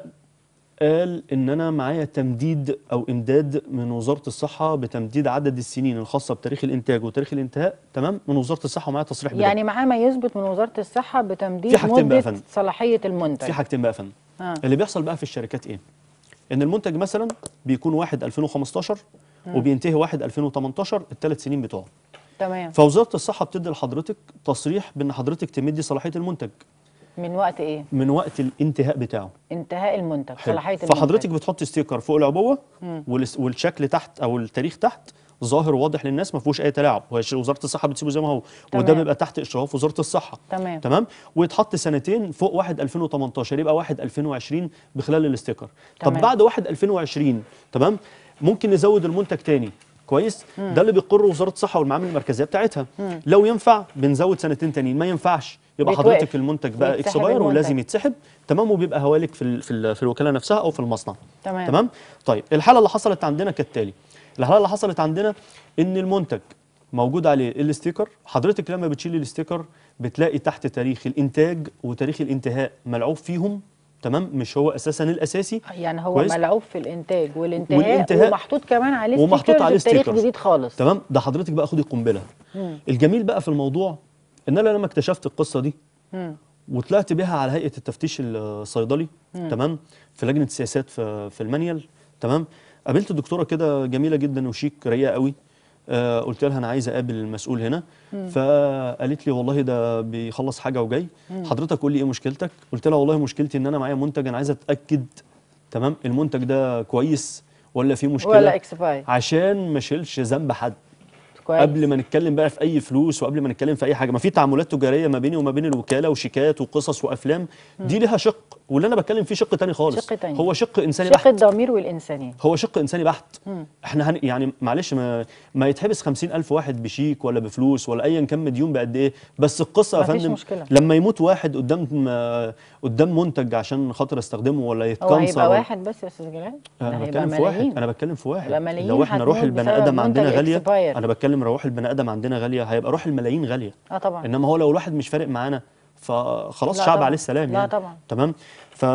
قال ان انا معايا تمديد او امداد من وزاره الصحه بتمديد عدد السنين الخاصه بتاريخ الانتاج وتاريخ الانتهاء، تمام، من وزاره الصحه، ومعايا تصريح بده. يعني معاه ما يثبت من وزاره الصحه بتمديد في حاجتين بقى يا مده فندم. صلاحيه المنتج. في حاجتين بقى يا فندم. آه. اللي بيحصل بقى في الشركات ايه؟ ان المنتج مثلا بيكون واحد ألفين وخمستاشر وبينتهي واحد ألفين وتمنتاشر، الثلاث سنين بتوعه. تمام. فوزاره الصحه بتدي لحضرتك تصريح بان حضرتك تمدي صلاحيه المنتج من وقت ايه؟ من وقت الانتهاء بتاعه. انتهاء المنتج، حلو. صلاحيه المنتج. فحضرتك بتحط ستيكر فوق العبوه والس- والشكل تحت او التاريخ تحت ظاهر وواضح للناس، ما فيهوش اي تلاعب، وزاره الصحه بتسيبه زي ما هو، وده تمام. بيبقى تحت اشراف وزاره الصحه. تمام. تمام. ويتحط سنتين فوق واحد ألفين وتمنتاشر، يبقى واحد ألفين وعشرين بخلال الاستيكر. تمام. طب بعد واحد ألفين وعشرين تمام ممكن نزود المنتج تاني، كويس. ده اللي بيقر وزاره الصحه والمعامل المركزيه بتاعتها. لو ينفع بنزود سنتين تانيين، ما ينفعش يبقى بيتوقف. حضرتك المنتج بقى بيتسحب اكسباير المنتج. ولازم يتسحب. تمام. وبيبقى هوالك في ال في, ال في الوكاله نفسها او في المصنع. تمام. تمام. طيب الحاله اللي حصلت عندنا كالتالي. الحاله اللي حصلت عندنا ان المنتج موجود عليه الاستيكر. حضرتك لما بتشيل الاستيكر بتلاقي تحت تاريخ الانتاج وتاريخ الانتهاء ملعوب فيهم. تمام. مش هو اساسا الاساسي. يعني هو كويس؟ ملعوب في الانتاج والانتهاء, والانتهاء ومحطوط كمان عليه ومحطوط ستيكرز عليه بتاريخ ستيكرز. جديد خالص. تمام. ده حضرتك بقى خدي القنبله. الجميل بقى في الموضوع ان انا لما اكتشفت القصه دي مم. وطلعت بيها على هيئه التفتيش الصيدلي، تمام، في لجنه السياسات في في المانيال، تمام، قابلت الدكتوره كده جميله جدا وشيك رقيقه قوي. آه قلت لها انا عايزه اقابل المسؤول هنا. فقالت لي والله ده بيخلص حاجه وجاي. حضرتك قول لي ايه مشكلتك؟ قلت لها والله مشكلتي ان انا معايا منتج، انا عايزه اتاكد تمام المنتج ده كويس ولا فيه مشكله، ولا اكسباير، عشان ما اشيلش ذنب حد. كويس. قبل ما نتكلم بقى في اي فلوس وقبل ما نتكلم في اي حاجه، ما في تعاملات تجاريه ما بيني وما بين الوكاله وشيكات وقصص وافلام، دي لها شق، واللي انا بتكلم فيه شق تاني خالص. شق تاني. هو شق انساني شق بحت. الضمير والانسانيه. هو شق انساني بحت. احنا هن يعني معلش ما, ما يتحبس خمسين ألف واحد بشيك ولا بفلوس ولا ايا كان مديون بقد ايه، بس القصه يا مفيش فندم مشكلة. لما يموت واحد قدام قدام منتج عشان خاطر استخدمه ولا هو يتكنسر. هيبقى واحد بس يا استاذ جلال؟ انا ده هيبقى بتكلم في واحد، ملايين. انا بتكلم في واحد. يبقى ملايين لو احنا روح هتموت البني بسبب ادم عندنا منتج غاليه، expired. انا بتكلم روح البني ادم عندنا غاليه، هيبقى روح الملايين غاليه. اه طبعا. انما هو لو الواحد مش فارق معانا فخلاص لا شعب طبعاً. عليه السلام لا يعني. طبعاً. تمام. ف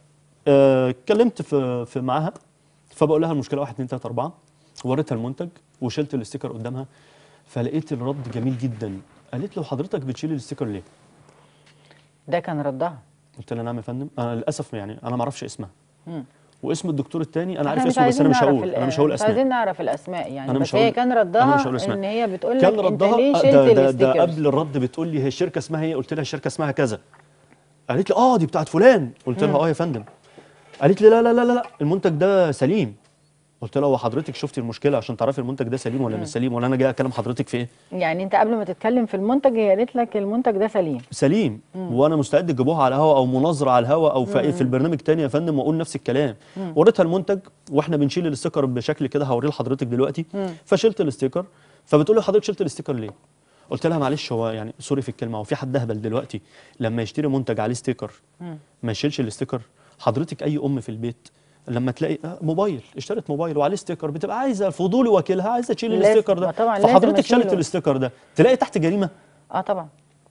آه، اتكلمت في في معاها، فبقول لها المشكله واحد اتنين تلاته اربعه، وريتها المنتج وشلت الاستيكر قدامها، فلقيت الرد جميل جدا. قالت له حضرتك بتشيل الاستيكر ليه؟ ده كان ردها. قلت لها نعم يا فندم، انا للاسف يعني انا ما اعرفش اسمها. مم. واسم الدكتور الثاني انا إحنا عارف مش اسمه بس انا مش عايزين هقول، نعرف انا ال- مش هقول مش اسماء. عايزين نعرف الاسماء يعني، أنا بس مش هي هقول- كان أنا ردها مش هقول اسماء. ان هي بتقول كان لك انت ردها ليه آه، شلت ده, ده, ده الاستيكرز؟ قبل الرد بتقول لي هي الشركه اسمها ايه؟ قلت لها الشركه اسمها كذا. قالت لي اه دي بتاعت فلان. قلت لها اه يا فندم. قالت لي لا لا لا لا المنتج ده سليم. قلت لها هو حضرتك شفتي المشكله عشان تعرفي المنتج ده سليم ولا مش سليم، ولا انا جاي اكلم حضرتك في ايه؟ يعني انت قبل ما تتكلم في المنتج هي قالت لك المنتج ده سليم. سليم. وانا مستعد تجيبوها على الهواء او مناظره على الهواء او في, في البرنامج تاني يا فندم واقول نفس الكلام. وريتها المنتج واحنا بنشيل الاستيكر بشكل كده هوريه لحضرتك دلوقتي. فشلت الاستيكر، فبتقول لي حضرتك شلت الاستيكر ليه؟ قلت لها معلش هو يعني سوري في الكلمه، هو في حد اهبل دلوقتي لما يشتري منتج عليه ستيكر ما يشيلش الاستيكر؟ حضرتك اي ام في البيت لما تلاقي آه موبايل، اشترت موبايل وعليه ستيكر بتبقى عايزه فضول وكيلها عايزه تشيل لازم- الاستيكر ما ده، طبعاً لازم فحضرتك شالت أشيله. الاستيكر ده تلاقي تحت جريمه. اه طبعا.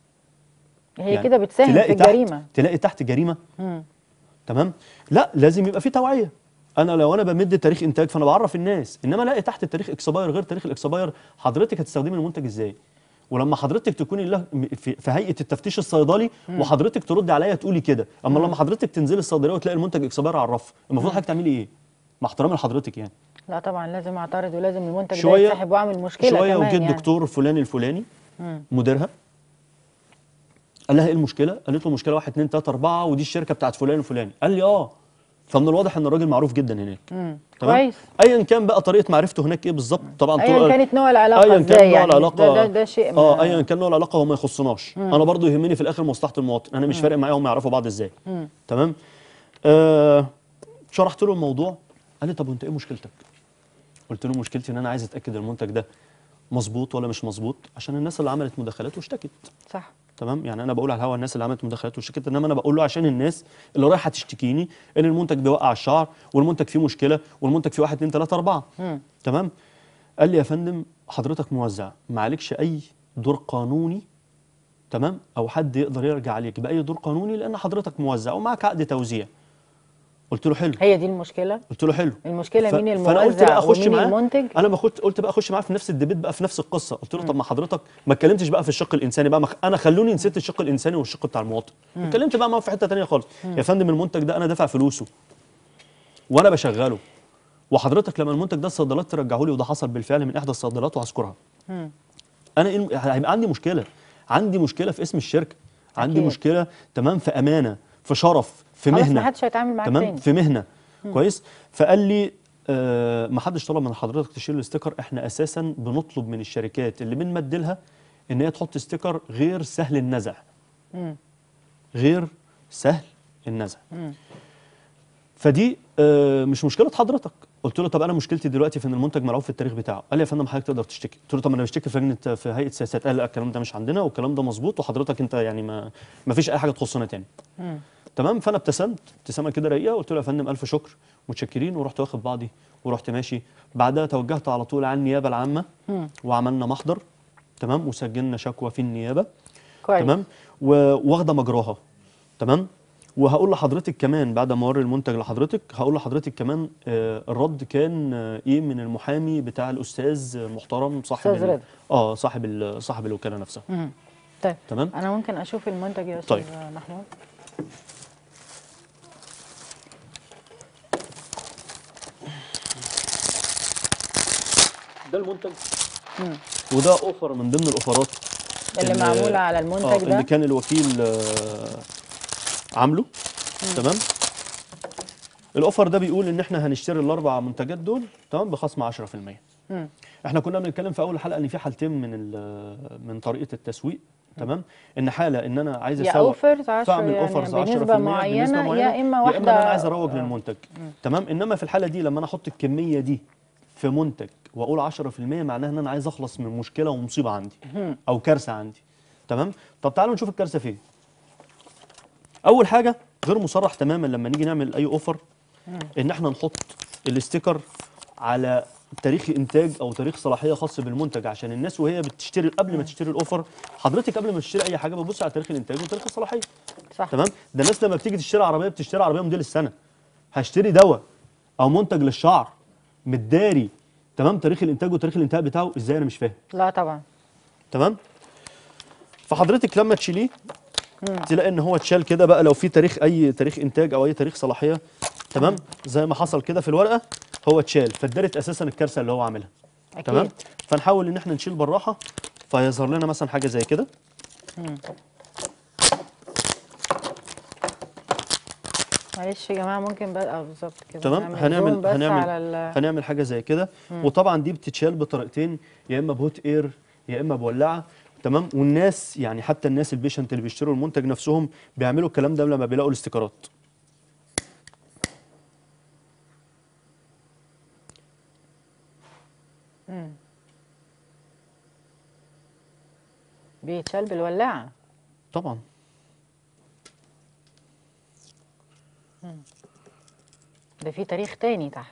هي يعني كده بتساهم تلاقي في تحت الجريمه. تلاقي تحت جريمه. مم. تمام. لا لازم يبقى في توعيه. انا لو انا بمد تاريخ انتاج فانا بعرف الناس، انما الاقي تحت التاريخ اكسباير غير تاريخ الاكسباير، حضرتك هتستخدمي المنتج ازاي؟ ولما حضرتك تكوني له في, في هيئه التفتيش الصيدلي وحضرتك تردي عليا تقولي كده، اما لما حضرتك تنزلي الصيدليه وتلاقي المنتج اكسباير على الرف، المفروض حضرتك تعملي ايه؟ مع احترامي لحضرتك يعني. لا طبعا لازم اعترض ولازم المنتج ده شويه يتسحب واعمل مشكله شويه كمان وجه يعني. الدكتور فلان الفلاني مم. مديرها قال لها ايه المشكله؟ قالت له المشكله واحد اتنين تلاته اربعه ودي الشركه بتاعت فلان الفلاني. قال لي اه. فمن الواضح ان الراجل معروف جدا هناك. مم. تمام؟ كويس. ايا كان بقى طريقه معرفته هناك ايه بالظبط، طبعا ايا طرق- كانت نوع العلاقه ايا ازاي كان نوع يعني العلاقه ده, ده, ده شيء ما- اه ايا كان نوع العلاقه هو ما يخصناش. انا برضو يهمني في الاخر مصلحه المواطن، انا مش فارق معايا هم يعرفوا بعض ازاي. مم. تمام. آه شرحت له الموضوع. قال لي طب وانت ايه مشكلتك؟ قلت له مشكلتي ان انا عايز اتاكد المنتج ده مظبوط ولا مش مظبوط، عشان الناس اللي عملت مداخلات واشتكت. صح. تمام، يعني انا بقول على الهوا الناس اللي عملت مداخلات وشكت، انما انا بقول له عشان الناس اللي رايحه تشتكيني ان المنتج بيوقع الشعر والمنتج فيه مشكله والمنتج فيه واحد اتنين تلاته اربعه. مم. تمام. قال لي يا فندم حضرتك موزع، ما عليكش اي دور قانوني، تمام، او حد يقدر يرجع عليك باي دور قانوني لان حضرتك موزع ومعك عقد توزيع. قلت له حلو. هي دي المشكله. قلت له حلو. المشكله ف... مين فانا قلت بقى الموزع اخش ومين معاه، المنتج. انا ما قلت قلت بقى اخش معاه في نفس الديبيت بقى في نفس القصه. قلت له طب ما حضرتك ما اتكلمتش بقى في الشق الانساني بقى، ما خ... انا خلوني نسيت الشق الانساني والشق بتاع المواطن، اتكلمت بقى معاه في حته ثانيه خالص. يا فندم المنتج ده انا دافع فلوسه وانا بشغله، وحضرتك لما المنتج ده الصيدليات ترجعه لي، وده حصل بالفعل من احدى الصيدليات وهذكرها، انا إيه هيبقى عندي مشكله، عندي مشكله في اسم الشركه، عندي أكيد. مشكله تمام في امانه، في شرف، في خلاص مهنه، ما حدش هيتعامل معاك تمام تاني. في مهنه. كويس. فقال لي آه ما حدش طلب من حضرتك تشيل الاستيكر، احنا اساسا بنطلب من الشركات اللي بنمدلها ان هي تحط استيكر غير سهل النزع. مم. غير سهل النزع. فدي آه مش مشكله حضرتك. قلت له طب انا مشكلتي دلوقتي في ان المنتج ملعوب في التاريخ بتاعه. قال لي يا فندم حضرتك تقدر تشتكي. قلت له طب انا بشتكي في لجنه في هيئه سياسات. قال لا الكلام ده مش عندنا والكلام ده مظبوط وحضرتك انت يعني ما ما فيش اي حاجه تخصنا تاني. مم. تمام. فانا ابتسمت ابتسامه كده رقيقه، قلت له يا فندم الف شكر متشكرين، ورحت واخد بعضي ورحت ماشي. بعدها توجهت على طول على النيابه العامه مم. وعملنا محضر، تمام، وسجلنا شكوى في النيابه، كويس. تمام، وواخده مجراها، تمام. وهقول لحضرتك كمان بعد ما اوري المنتج لحضرتك، هقول لحضرتك كمان آه الرد كان آه ايه من المحامي بتاع الاستاذ المحترم صاحب أستاذ رضا. اه صاحب ال- صاحب الوكاله نفسها. مم. طيب تمام. انا ممكن اشوف المنتج يا استاذ طيب. محمود؟ ده المنتج. مم. وده اوفر من ضمن الاوفرات اللي معموله على المنتج آه ده اللي كان الوكيل آه عامله. تمام. الاوفر ده بيقول ان احنا هنشتري الاربع منتجات دول، تمام، بخصم عشرة في المية. مم. احنا كنا بنتكلم في اول حلقه ان في حالتين من من طريقه التسويق، تمام، ان حاله ان انا عايز يا اسوق اوفرز عشرة فاعمل يعني اوفرز عشرة في بنسبه المية معينه، بنسبة معينة، يا اما يا واحده اما إن انا عايز اروج آه. للمنتج. تمام. انما في الحاله دي لما انا احط الكميه دي في منتج واقول عشرة في المية معناها ان انا عايز اخلص من مشكله ومصيبه عندي او كارثه عندي. تمام. طب تعالوا نشوف الكارثه فين. اول حاجه غير مصرح تماما لما نيجي نعمل اي اوفر ان احنا نحط الاستيكر على تاريخ انتاج او تاريخ صلاحيه خاص بالمنتج، عشان الناس وهي بتشتري قبل ما تشتري الاوفر، حضرتك قبل ما تشتري اي حاجه بتبص على تاريخ الانتاج وتاريخ الصلاحيه. صح. تمام. ده الناس لما بتيجي تشتري عربيه بتشتري عربيه موديل السنه. هشتري دواء او منتج للشعر متداري، تمام، تاريخ الانتاج وتاريخ الانتهاء بتاعه ازاي؟ انا مش فاهم. لا طبعا. تمام. فحضرتك لما تشيليه تلاقي ان هو اتشال كده بقى لو في تاريخ اي تاريخ انتاج او اي تاريخ صلاحيه، تمام، زي ما حصل كده في الورقه هو اتشال، فاتدارت اساسا الكارثه اللي هو عاملها. اكيد. تمام. فنحاول ان احنا نشيل بالراحه فيظهر لنا مثلا حاجه زي كده. معلش يا جماعه ممكن بقى اه بالظبط كده تمام. نعمل هنعمل زوم بس هنعمل على ال... هنعمل حاجه زي كده. وطبعا دي بتتشال بطريقتين، يا اما بهوت اير يا اما بولعه. تمام. والناس يعني حتى الناس البيشنت اللي بيشتروا المنتج نفسهم بيعملوا الكلام ده لما بيلاقوا الاستيكرات. بيتشال بالولاعه. طبعا. ده في تاريخ تاني تحت.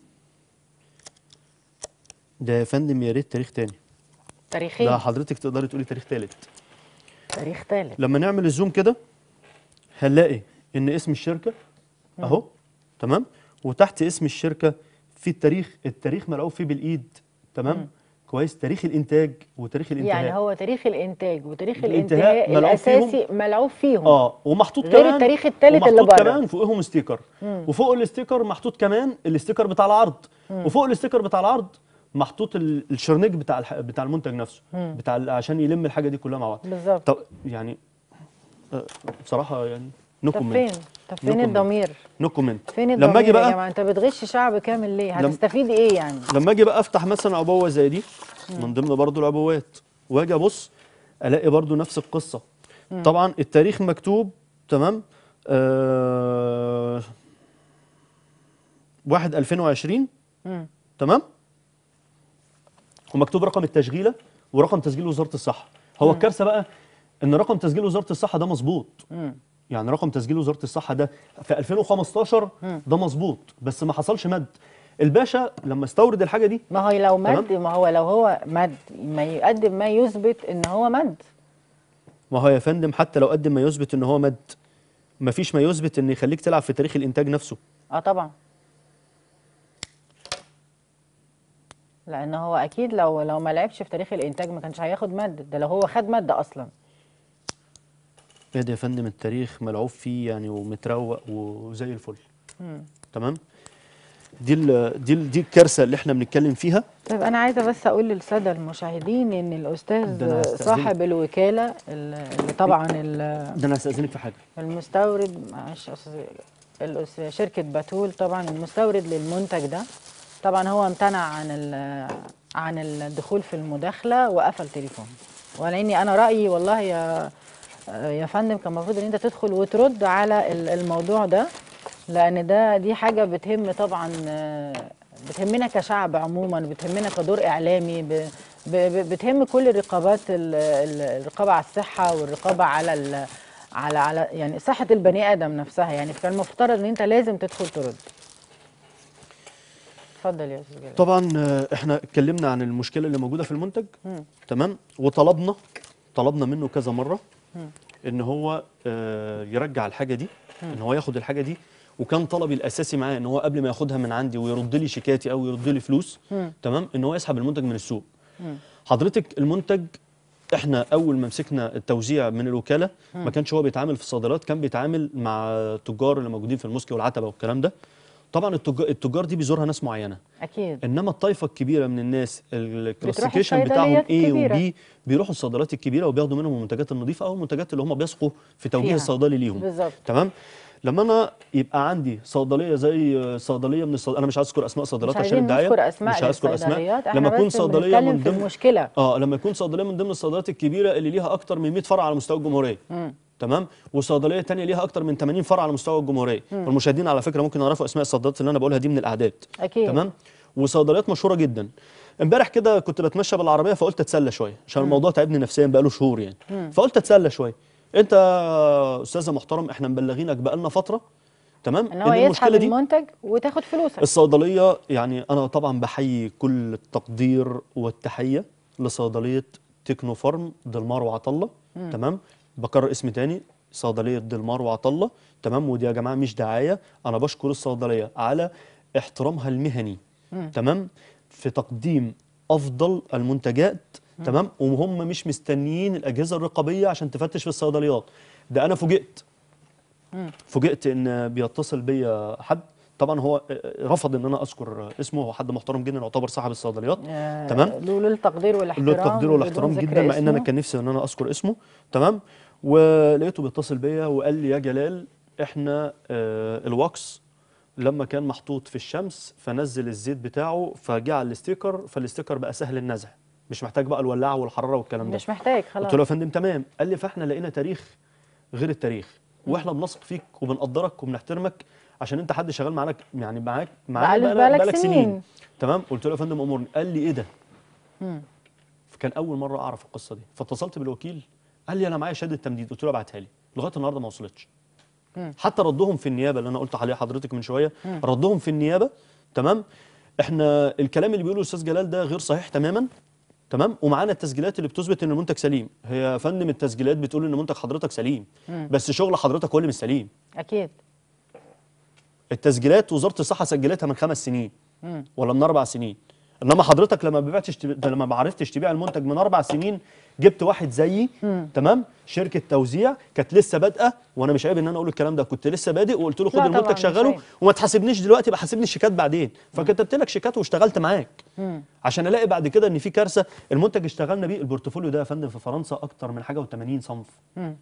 ده يا فندم يا ريت تاريخ تاني. تاريخين. ده حضرتك تقدري تقولي تاريخ تالت. تاريخ تالت. لما نعمل الزوم كده هنلاقي ان اسم الشركه اهو، تمام، وتحت اسم الشركه في التاريخ، التاريخ ملعوب فيه بالايد. تمام. مم. كويس. تاريخ الانتاج وتاريخ الانتهاء. يعني هو تاريخ الانتاج وتاريخ الانتهاء الانتهاء ملعوب الاساسي ملعوب فيهم. اه ومحطوط غير كمان التاريخ التالت اللي ومحطوط بره. كمان فوقهم ستيكر. مم. وفوق الاستيكر محطوط كمان الاستيكر بتاع العرض. مم. وفوق الاستيكر بتاع العرض محطوط الشرنيج بتاع الح... بتاع المنتج نفسه. مم. بتاع ال... عشان يلم الحاجه دي كلها مع بعض. بالظبط. طب يعني آه بصراحه يعني نو طب كومنت. فين؟ طب فين الضمير؟ نو كومنت. فين الضمير لما اجي بقى يا جماعه؟ انت بتغش شعب كامل ليه؟ هتستفيد ايه يعني؟ لما اجي بقى افتح مثلا عبوه زي دي من ضمن برضو العبوات واجي ابص الاقي برضو نفس القصه. مم. طبعا التاريخ مكتوب، تمام، آه واحد ألفين وعشرين. مم. تمام. ومكتوب رقم التشغيله ورقم تسجيل وزاره الصحه. هو الكارثه بقى ان رقم تسجيل وزاره الصحه ده مظبوط. مم. يعني رقم تسجيل وزاره الصحه ده في ألفين وخمستاشر ده مظبوط، بس ما حصلش مد. الباشا لما استورد الحاجه دي، ما هو لو تمام؟ مد، ما هو لو هو مد ما يقدم ما يثبت ان هو مد. ما هو يا فندم حتى لو قدم ما يثبت ان هو مد، ما فيش ما يثبت ان يخليك تلعب في تاريخ الانتاج نفسه. اه طبعا، لان هو اكيد لو لو ما لعبش في تاريخ الانتاج ما كانش هياخد مد، ده لو هو خد مد اصلا. ايه ده يا فندم، التاريخ ملعوب فيه يعني ومتروق وزي الفل. مم. تمام. دي ال دي ال دي الكارثه اللي احنا بنتكلم فيها. طيب انا عايزه بس اقول للساده المشاهدين ان ده أنا الاستاذ هستأذنك. صاحب الوكاله اللي طبعا ال- ده انا هستأذنك في حاجه. المستورد، معلش يا أستاذ، الأس- شركه بتول طبعا المستورد للمنتج ده، طبعا هو امتنع عن ال- عن الدخول في المداخله وقفل تليفونه. ولاني انا رايي والله يا يا فندم كان المفروض ان انت تدخل وترد على ال- الموضوع ده، لان ده دي حاجه بتهم طبعا، آه، بتهمنا كشعب عموما، بتهمنا كدور اعلامي، ب- ب- ب- بتهم كل الرقابات، ال- ال- الرقابه على الصحه والرقابه على ال- على على يعني صحه البني ادم نفسها، يعني فكان المفترض ان انت لازم تدخل ترد. اتفضل يا استاذ جلال. طبعا آه، احنا اتكلمنا عن المشكله اللي موجوده في المنتج. مم. تمام. وطلبنا طلبنا منه كذا مره مم. ان هو آه، يرجع الحاجه دي، ان هو ياخد الحاجه دي. وكان طلبي الاساسي معاه ان هو قبل ما ياخدها من عندي ويرد لي شيكاتي او يرد لي فلوس، مم. تمام، ان هو يسحب المنتج من السوق. مم. حضرتك المنتج احنا اول ما مسكنا التوزيع من الوكاله ما كانش هو بيتعامل في الصادرات، كان بيتعامل مع التجار اللي موجودين في الموسكي والعتبه والكلام ده. طبعا التجار, التجار دي بيزورها ناس معينه، اكيد. انما الطائفه الكبيره من الناس الكلاسيفيكيشن بتاعهم الصيدليات ايه الكبيرة. وبي بيروحوا الصيدليات الكبيره وبياخدوا منهم المنتجات النظيفه او المنتجات اللي هم بيثقوا في توجيه فيها. الصيدلي ليهم. بالظبط. تمام. لما انا يبقى عندي صيدليه زي صيدليه من الصيد... انا مش عايز اذكر اسماء صيدليات مش عشان عايزين الدعايه، نذكر اسماء مش هذكر اسماء. للصيدليات، احنا لما اكون بس صيدليه بنتكلم من في ضمن المشكله. اه لما يكون صيدليه من ضمن الصيدليات الكبيره اللي ليها اكتر من مئة فرع على مستوى الجمهوريه. مم. تمام. وصيدليه ثانيه ليها اكتر من ثمانين فرع على مستوى الجمهوريه. والمشاهدين على فكره ممكن يعرفوا اسماء الصيدليات اللي انا بقولها دي من الاعداد. اكيد. تمام. وصيدليات مشهوره جدا. امبارح كده كنت بتمشى بالعربيه فقلت اتسلى شويه عشان الموضوع تعبني نفسيا بقاله شهور يعني. مم. فقلت اتسلى شويه. انت يا استاذه محترم احنا مبلغينك بقالنا فتره، تمام، ان هو يسحب المنتج وتاخد فلوسك. الصيدليه يعني انا طبعا بحيي كل التقدير والتحيه لصيدليه تكنو فارم دلمار وعطله. تمام. بكرر اسم تاني، صيدليه دلمار وعطله. تمام. ودي يا جماعه مش دعايه، انا بشكر الصيدليه على احترامها المهني. مم. تمام. في تقديم افضل المنتجات. تمام. وهم مش مستنيين الاجهزه الرقابيه عشان تفتش في الصيدليات. ده انا فوجئت مم. فوجئت ان بيتصل بيا حد، طبعا هو رفض ان انا اذكر اسمه، هو حد محترم جدا يعتبر صاحب الصيدليات. آه، تمام. له له التقدير والاحترام، له التقدير والاحترام بدون ذكر جدا، مع ان انا اسمه. كان نفسي ان انا اذكر اسمه. تمام. ولقيته بيتصل بيا وقال لي يا جلال احنا آه الوكس لما كان محطوط في الشمس فنزل الزيت بتاعه فجعل الاستيكر، فالاستيكر بقى سهل النزع، مش محتاج بقى الولاعه والحراره والكلام ده. مش محتاج خلاص. قلت له يا فندم تمام. قال لي فاحنا لقينا تاريخ غير التاريخ، واحنا بنثق فيك وبنقدرك وبنحترمك عشان انت حد شغال معاك يعني معاك معانا بقالك- بقالك سنين. تمام. قلت له يا فندم امورني. قال لي ايه ده؟ مم. فكان اول مره اعرف القصه دي، فاتصلت بالوكيل قال لي انا معايا شهاده تمديد. قلت له ابعتها لي، لغايه النهارده ما وصلتش. مم. حتى ردهم في النيابه اللي انا قلت عليها حضرتك من شويه، ردهم في النيابه. تمام. احنا الكلام اللي بيقوله الاستاذ جلال ده غير صحيح تماما. تمام. ومعانا التسجيلات اللي بتثبت ان المنتج سليم. هي يا فندم التسجيلات بتقول ان منتج حضرتك سليم، مم. بس شغل حضرتك هو اللي مش سليم. اكيد. التسجيلات وزاره الصحه سجلتها من خمس سنين مم. ولا من اربع سنين، انما حضرتك لما ما بعتش تب... لما ما عرفتش تبيع المنتج من اربع سنين جبت واحد زيي. مم. تمام. شركه توزيع كانت لسه بادئه، وانا مش عيب ان انا اقول الكلام ده، كنت لسه بادئ وقلت له خد لا طبعاً المنتج مش شغله عيب. وما تحاسبنيش دلوقتي، بقى حاسبني الشيكات بعدين. فكتبت لك شيكات واشتغلت معاك مم. عشان الاقي بعد كده ان في كارثه. المنتج اشتغلنا بيه، البورتفوليو ده يا فندم في فرنسا اكتر من حاجه و80 صنف، مم.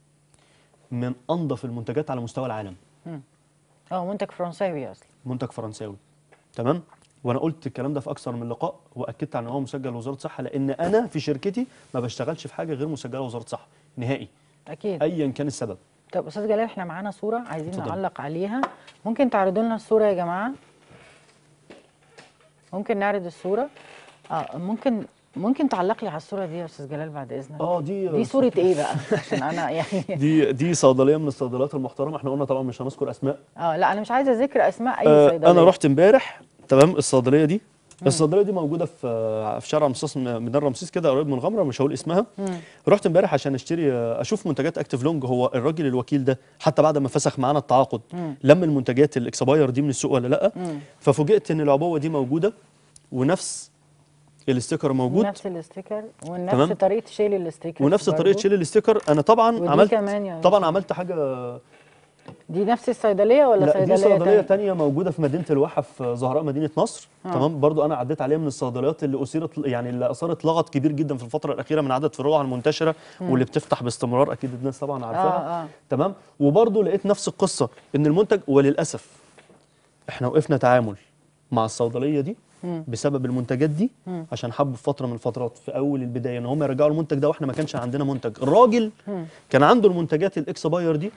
من انظف المنتجات على مستوى العالم. هو منتج فرنساوي اصلا. منتج فرنساوي. تمام. وانا قلت الكلام ده في اكثر من لقاء واكدت على ان هو مسجل وزاره صحه، لان انا في شركتي ما بشتغلش في حاجه غير مسجله وزاره صحه نهائي اكيد. ايا كان السبب. طب استاذ جلال احنا معانا صوره عايزين اتفضل. نعلق عليها، ممكن تعرضوا لنا الصوره يا جماعه؟ ممكن نعرض الصوره؟ اه ممكن ممكن تعلق لي على الصوره دي يا استاذ جلال بعد اذنك؟ اه دي دي صوره ايه بقى؟ عشان انا يعني دي دي صيدليه من الصيدليات المحترمه، احنا قلنا طبعا مش هنذكر اسماء. اه لا انا مش عايزه ذكر اسماء اي آه صيدليه. انا رحت امبارح، تمام. الصيدليه دي الصيدليه دي موجوده في في شارع رمسيس، ميدان رمسيس كده قريب من غمره، مش هقول اسمها. مم. رحت امبارح عشان اشتري اشوف منتجات اكتيف لونج. هو الراجل الوكيل ده حتى بعد ما فسخ معانا التعاقد مم. لم المنتجات الاكسباير دي من السوق ولا لا. مم. ففوجئت ان العبوه دي موجوده ونفس الاستيكر موجود، نفس الاستيكر ونفس تمام. طريقه شيل الاستيكر ونفس طريقه شيل الاستيكر. انا طبعا ودي عملت كمان يا طبعا باشا. عملت حاجه. دي نفس الصيدليه ولا لا صيدليه دي صيدليه تانية؟ تانية موجوده في مدينه الواحه في زهراء مدينه نصر. آه. تمام. برضو انا عديت عليها، من الصيدليات اللي اثيرت يعني اللي اثارت لغط كبير جدا في الفتره الاخيره من عدد فروعها المنتشره واللي بتفتح باستمرار، اكيد الناس طبعا عارفاها. آه آه. تمام. وبرضو لقيت نفس القصه، ان المنتج، وللاسف احنا وقفنا تعامل مع الصيدليه دي مم. بسبب المنتجات دي، مم. عشان حبوا في فتره من الفترات في اول البدايه ان هم يرجعوا المنتج ده، واحنا ما كانش عندنا منتج. الراجل مم. كان عنده المنتجات الاكسباير دي،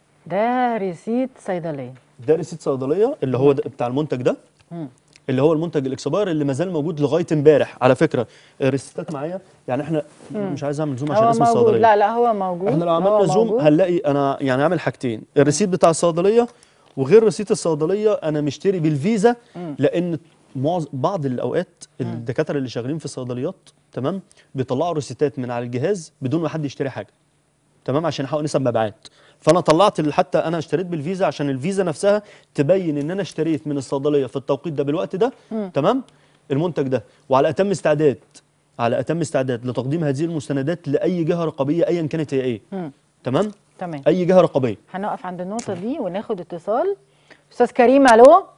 ده ريسيت صيدليه. ده ريسيت صيدليه اللي هو ده بتاع المنتج ده، مم. اللي هو المنتج الاكسباير اللي ما زال موجود لغايه امبارح. على فكره الريسيتات معايا، يعني احنا مش عايز اعمل زوم عشان هو اسم موجود. الصيدليه. لا لا هو موجود. احنا لو هو عملنا زوم موجود. هنلاقي انا يعني عامل حاجتين، الريسيت بتاع الصيدليه وغير ريسيت الصيدليه انا مشتري بالفيزا. مم. لان معظم بعض الاوقات الدكاتره اللي شغالين في الصيدليات، تمام، بيطلعوا ريسيتات من على الجهاز بدون ما حد يشتري حاجه، تمام، عشان يحققوا نسب مبيعات. فانا طلعت ال- حتى انا اشتريت بالفيزا عشان الفيزا نفسها تبين ان انا اشتريت من الصيدليه في التوقيت ده بالوقت ده، مم. تمام، المنتج ده، وعلى اتم استعداد على اتم استعداد لتقديم هذه المستندات لاي جهه رقابيه ايا كانت هي ايه. مم. تمام. تمام. اي جهه رقابيه. هنقف عند النقطه دي وناخد اتصال. استاذ كريم، الو. اهلا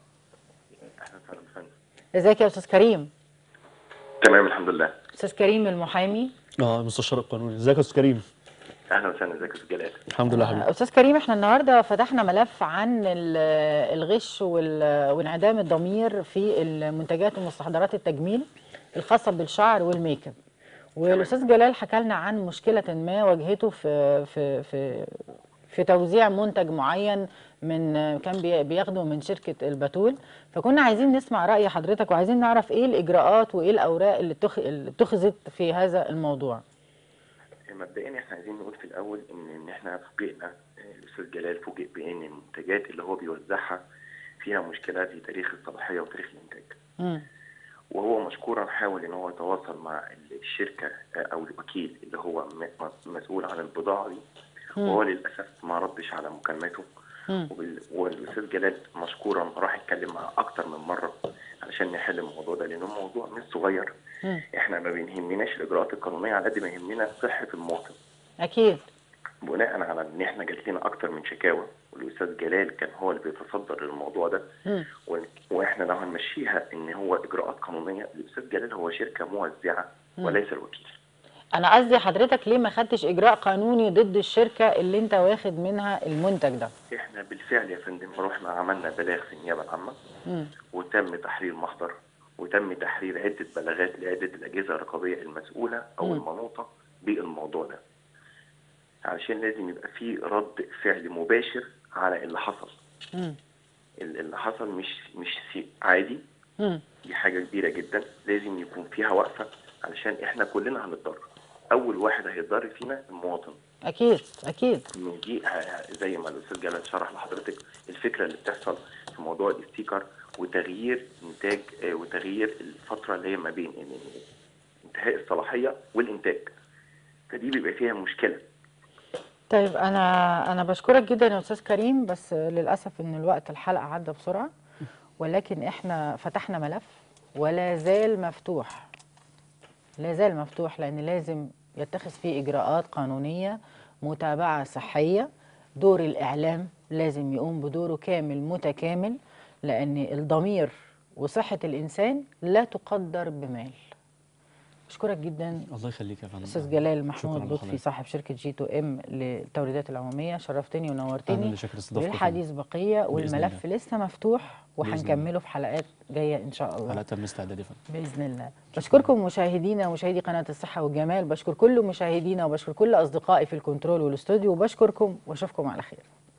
وسهلا بفندم. ازيك يا استاذ كريم؟ تمام الحمد لله. استاذ كريم المحامي. اه المستشار القانوني. ازيك يا استاذ كريم؟ اهلا وسهلا، ازيك يا استاذ جلال؟ الحمد لله حبيبي. استاذ كريم، احنا النهارده فتحنا ملف عن ال- الغش وال- وانعدام الضمير في المنتجات ومستحضرات التجميل الخاصه بالشعر والميك اب. والاستاذ جلال حكى لنا عن مشكله ما واجهته في في في في توزيع منتج معين من كان بي- بياخده من شركه البتول. فكنا عايزين نسمع راي حضرتك وعايزين نعرف ايه الاجراءات وايه الاوراق اللي اتخ- اللي اتخذت في هذا الموضوع. مبدئيا احنا عايزين نقول في الاول ان ان احنا فوجئنا، آه، الاستاذ جلال فوجئ بان المنتجات اللي هو بيوزعها فيها مشكله في تاريخ الصلاحيه وتاريخ الانتاج. امم وهو مشكورا حاول ان هو يتواصل مع الشركه آه، او الوكيل اللي هو م- م- مسؤول عن البضاعه دي، وهو للاسف ما ردش على مكالماته. مم. وبال- والاستاذ جلال مشكورا راح يتكلم معاه اكتر من مره علشان نحل الموضوع ده، لانه موضوع مش صغير. مم. احنا ما بيهمناش الاجراءات القانونيه على قد ما يهمنا صحه المواطن. اكيد. بناء على ان احنا جات لنا اكتر من شكاوى، والاستاذ جلال كان هو اللي بيتصدر للموضوع ده، مم. و- واحنا لو هنمشيها ان هو اجراءات قانونيه، الاستاذ جلال هو شركه موزعه وليس الوكيل. انا قصدي حضرتك ليه ما خدتش اجراء قانوني ضد الشركه اللي انت واخد منها المنتج ده؟ احنا بالفعل يا فندم رحنا عملنا بلاغ في النيابه العامه، مم. وتم تحرير محضر، وتم تحرير عده بلاغات لعده الاجهزه الرقابيه المسؤوله او مم. المنوطه بالموضوع ده، علشان لازم يبقى في رد فعل مباشر على اللي حصل. مم. اللي حصل مش مش شيء عادي، مم. دي حاجه كبيره جدا، لازم يكون فيها وقفه علشان احنا كلنا هنتضرر. اول واحد هيتضرر فينا المواطن. اكيد اكيد. من دي ه- زي ما الاستاذ جلال شرح لحضرتك الفكره اللي بتحصل في موضوع الاستيكر وتغيير انتاج، آه، وتغيير الفتره اللي هي ما بين إن- انتهاء الصلاحيه والانتاج، فدي بيبقى فيها مشكله. طيب انا انا بشكرك جدا يا استاذ كريم، بس للاسف ان الوقت الحلقه عدى بسرعه، ولكن احنا فتحنا ملف ولا زال مفتوح، لا زال مفتوح، لان لازم يتخذ فيه اجراءات قانونيه، متابعه صحيه، دور الاعلام لازم يقوم بدوره كامل متكامل، لان الضمير وصحه الانسان لا تقدر بمال. بشكرك جدا الله يخليك يا فندم. استاذ جلال شكراً محمود لطفي، لحضرتك. صاحب شركه جي تو ام للتوريدات العموميه. شرفتني أنا ونورتني. اللي شاكر استضافتكم. والحديث بقيه والملف لسه مفتوح بإذن وهنكمله في حلقات جايه ان شاء الله. على اتم استعداد يا فندم. باذن الله. بشكركم مشاهدينا ومشاهدي قناه الصحه والجمال، بشكر كل مشاهدينا وبشكر كل اصدقائي في الكنترول والاستوديو، وبشكركم واشوفكم على خير.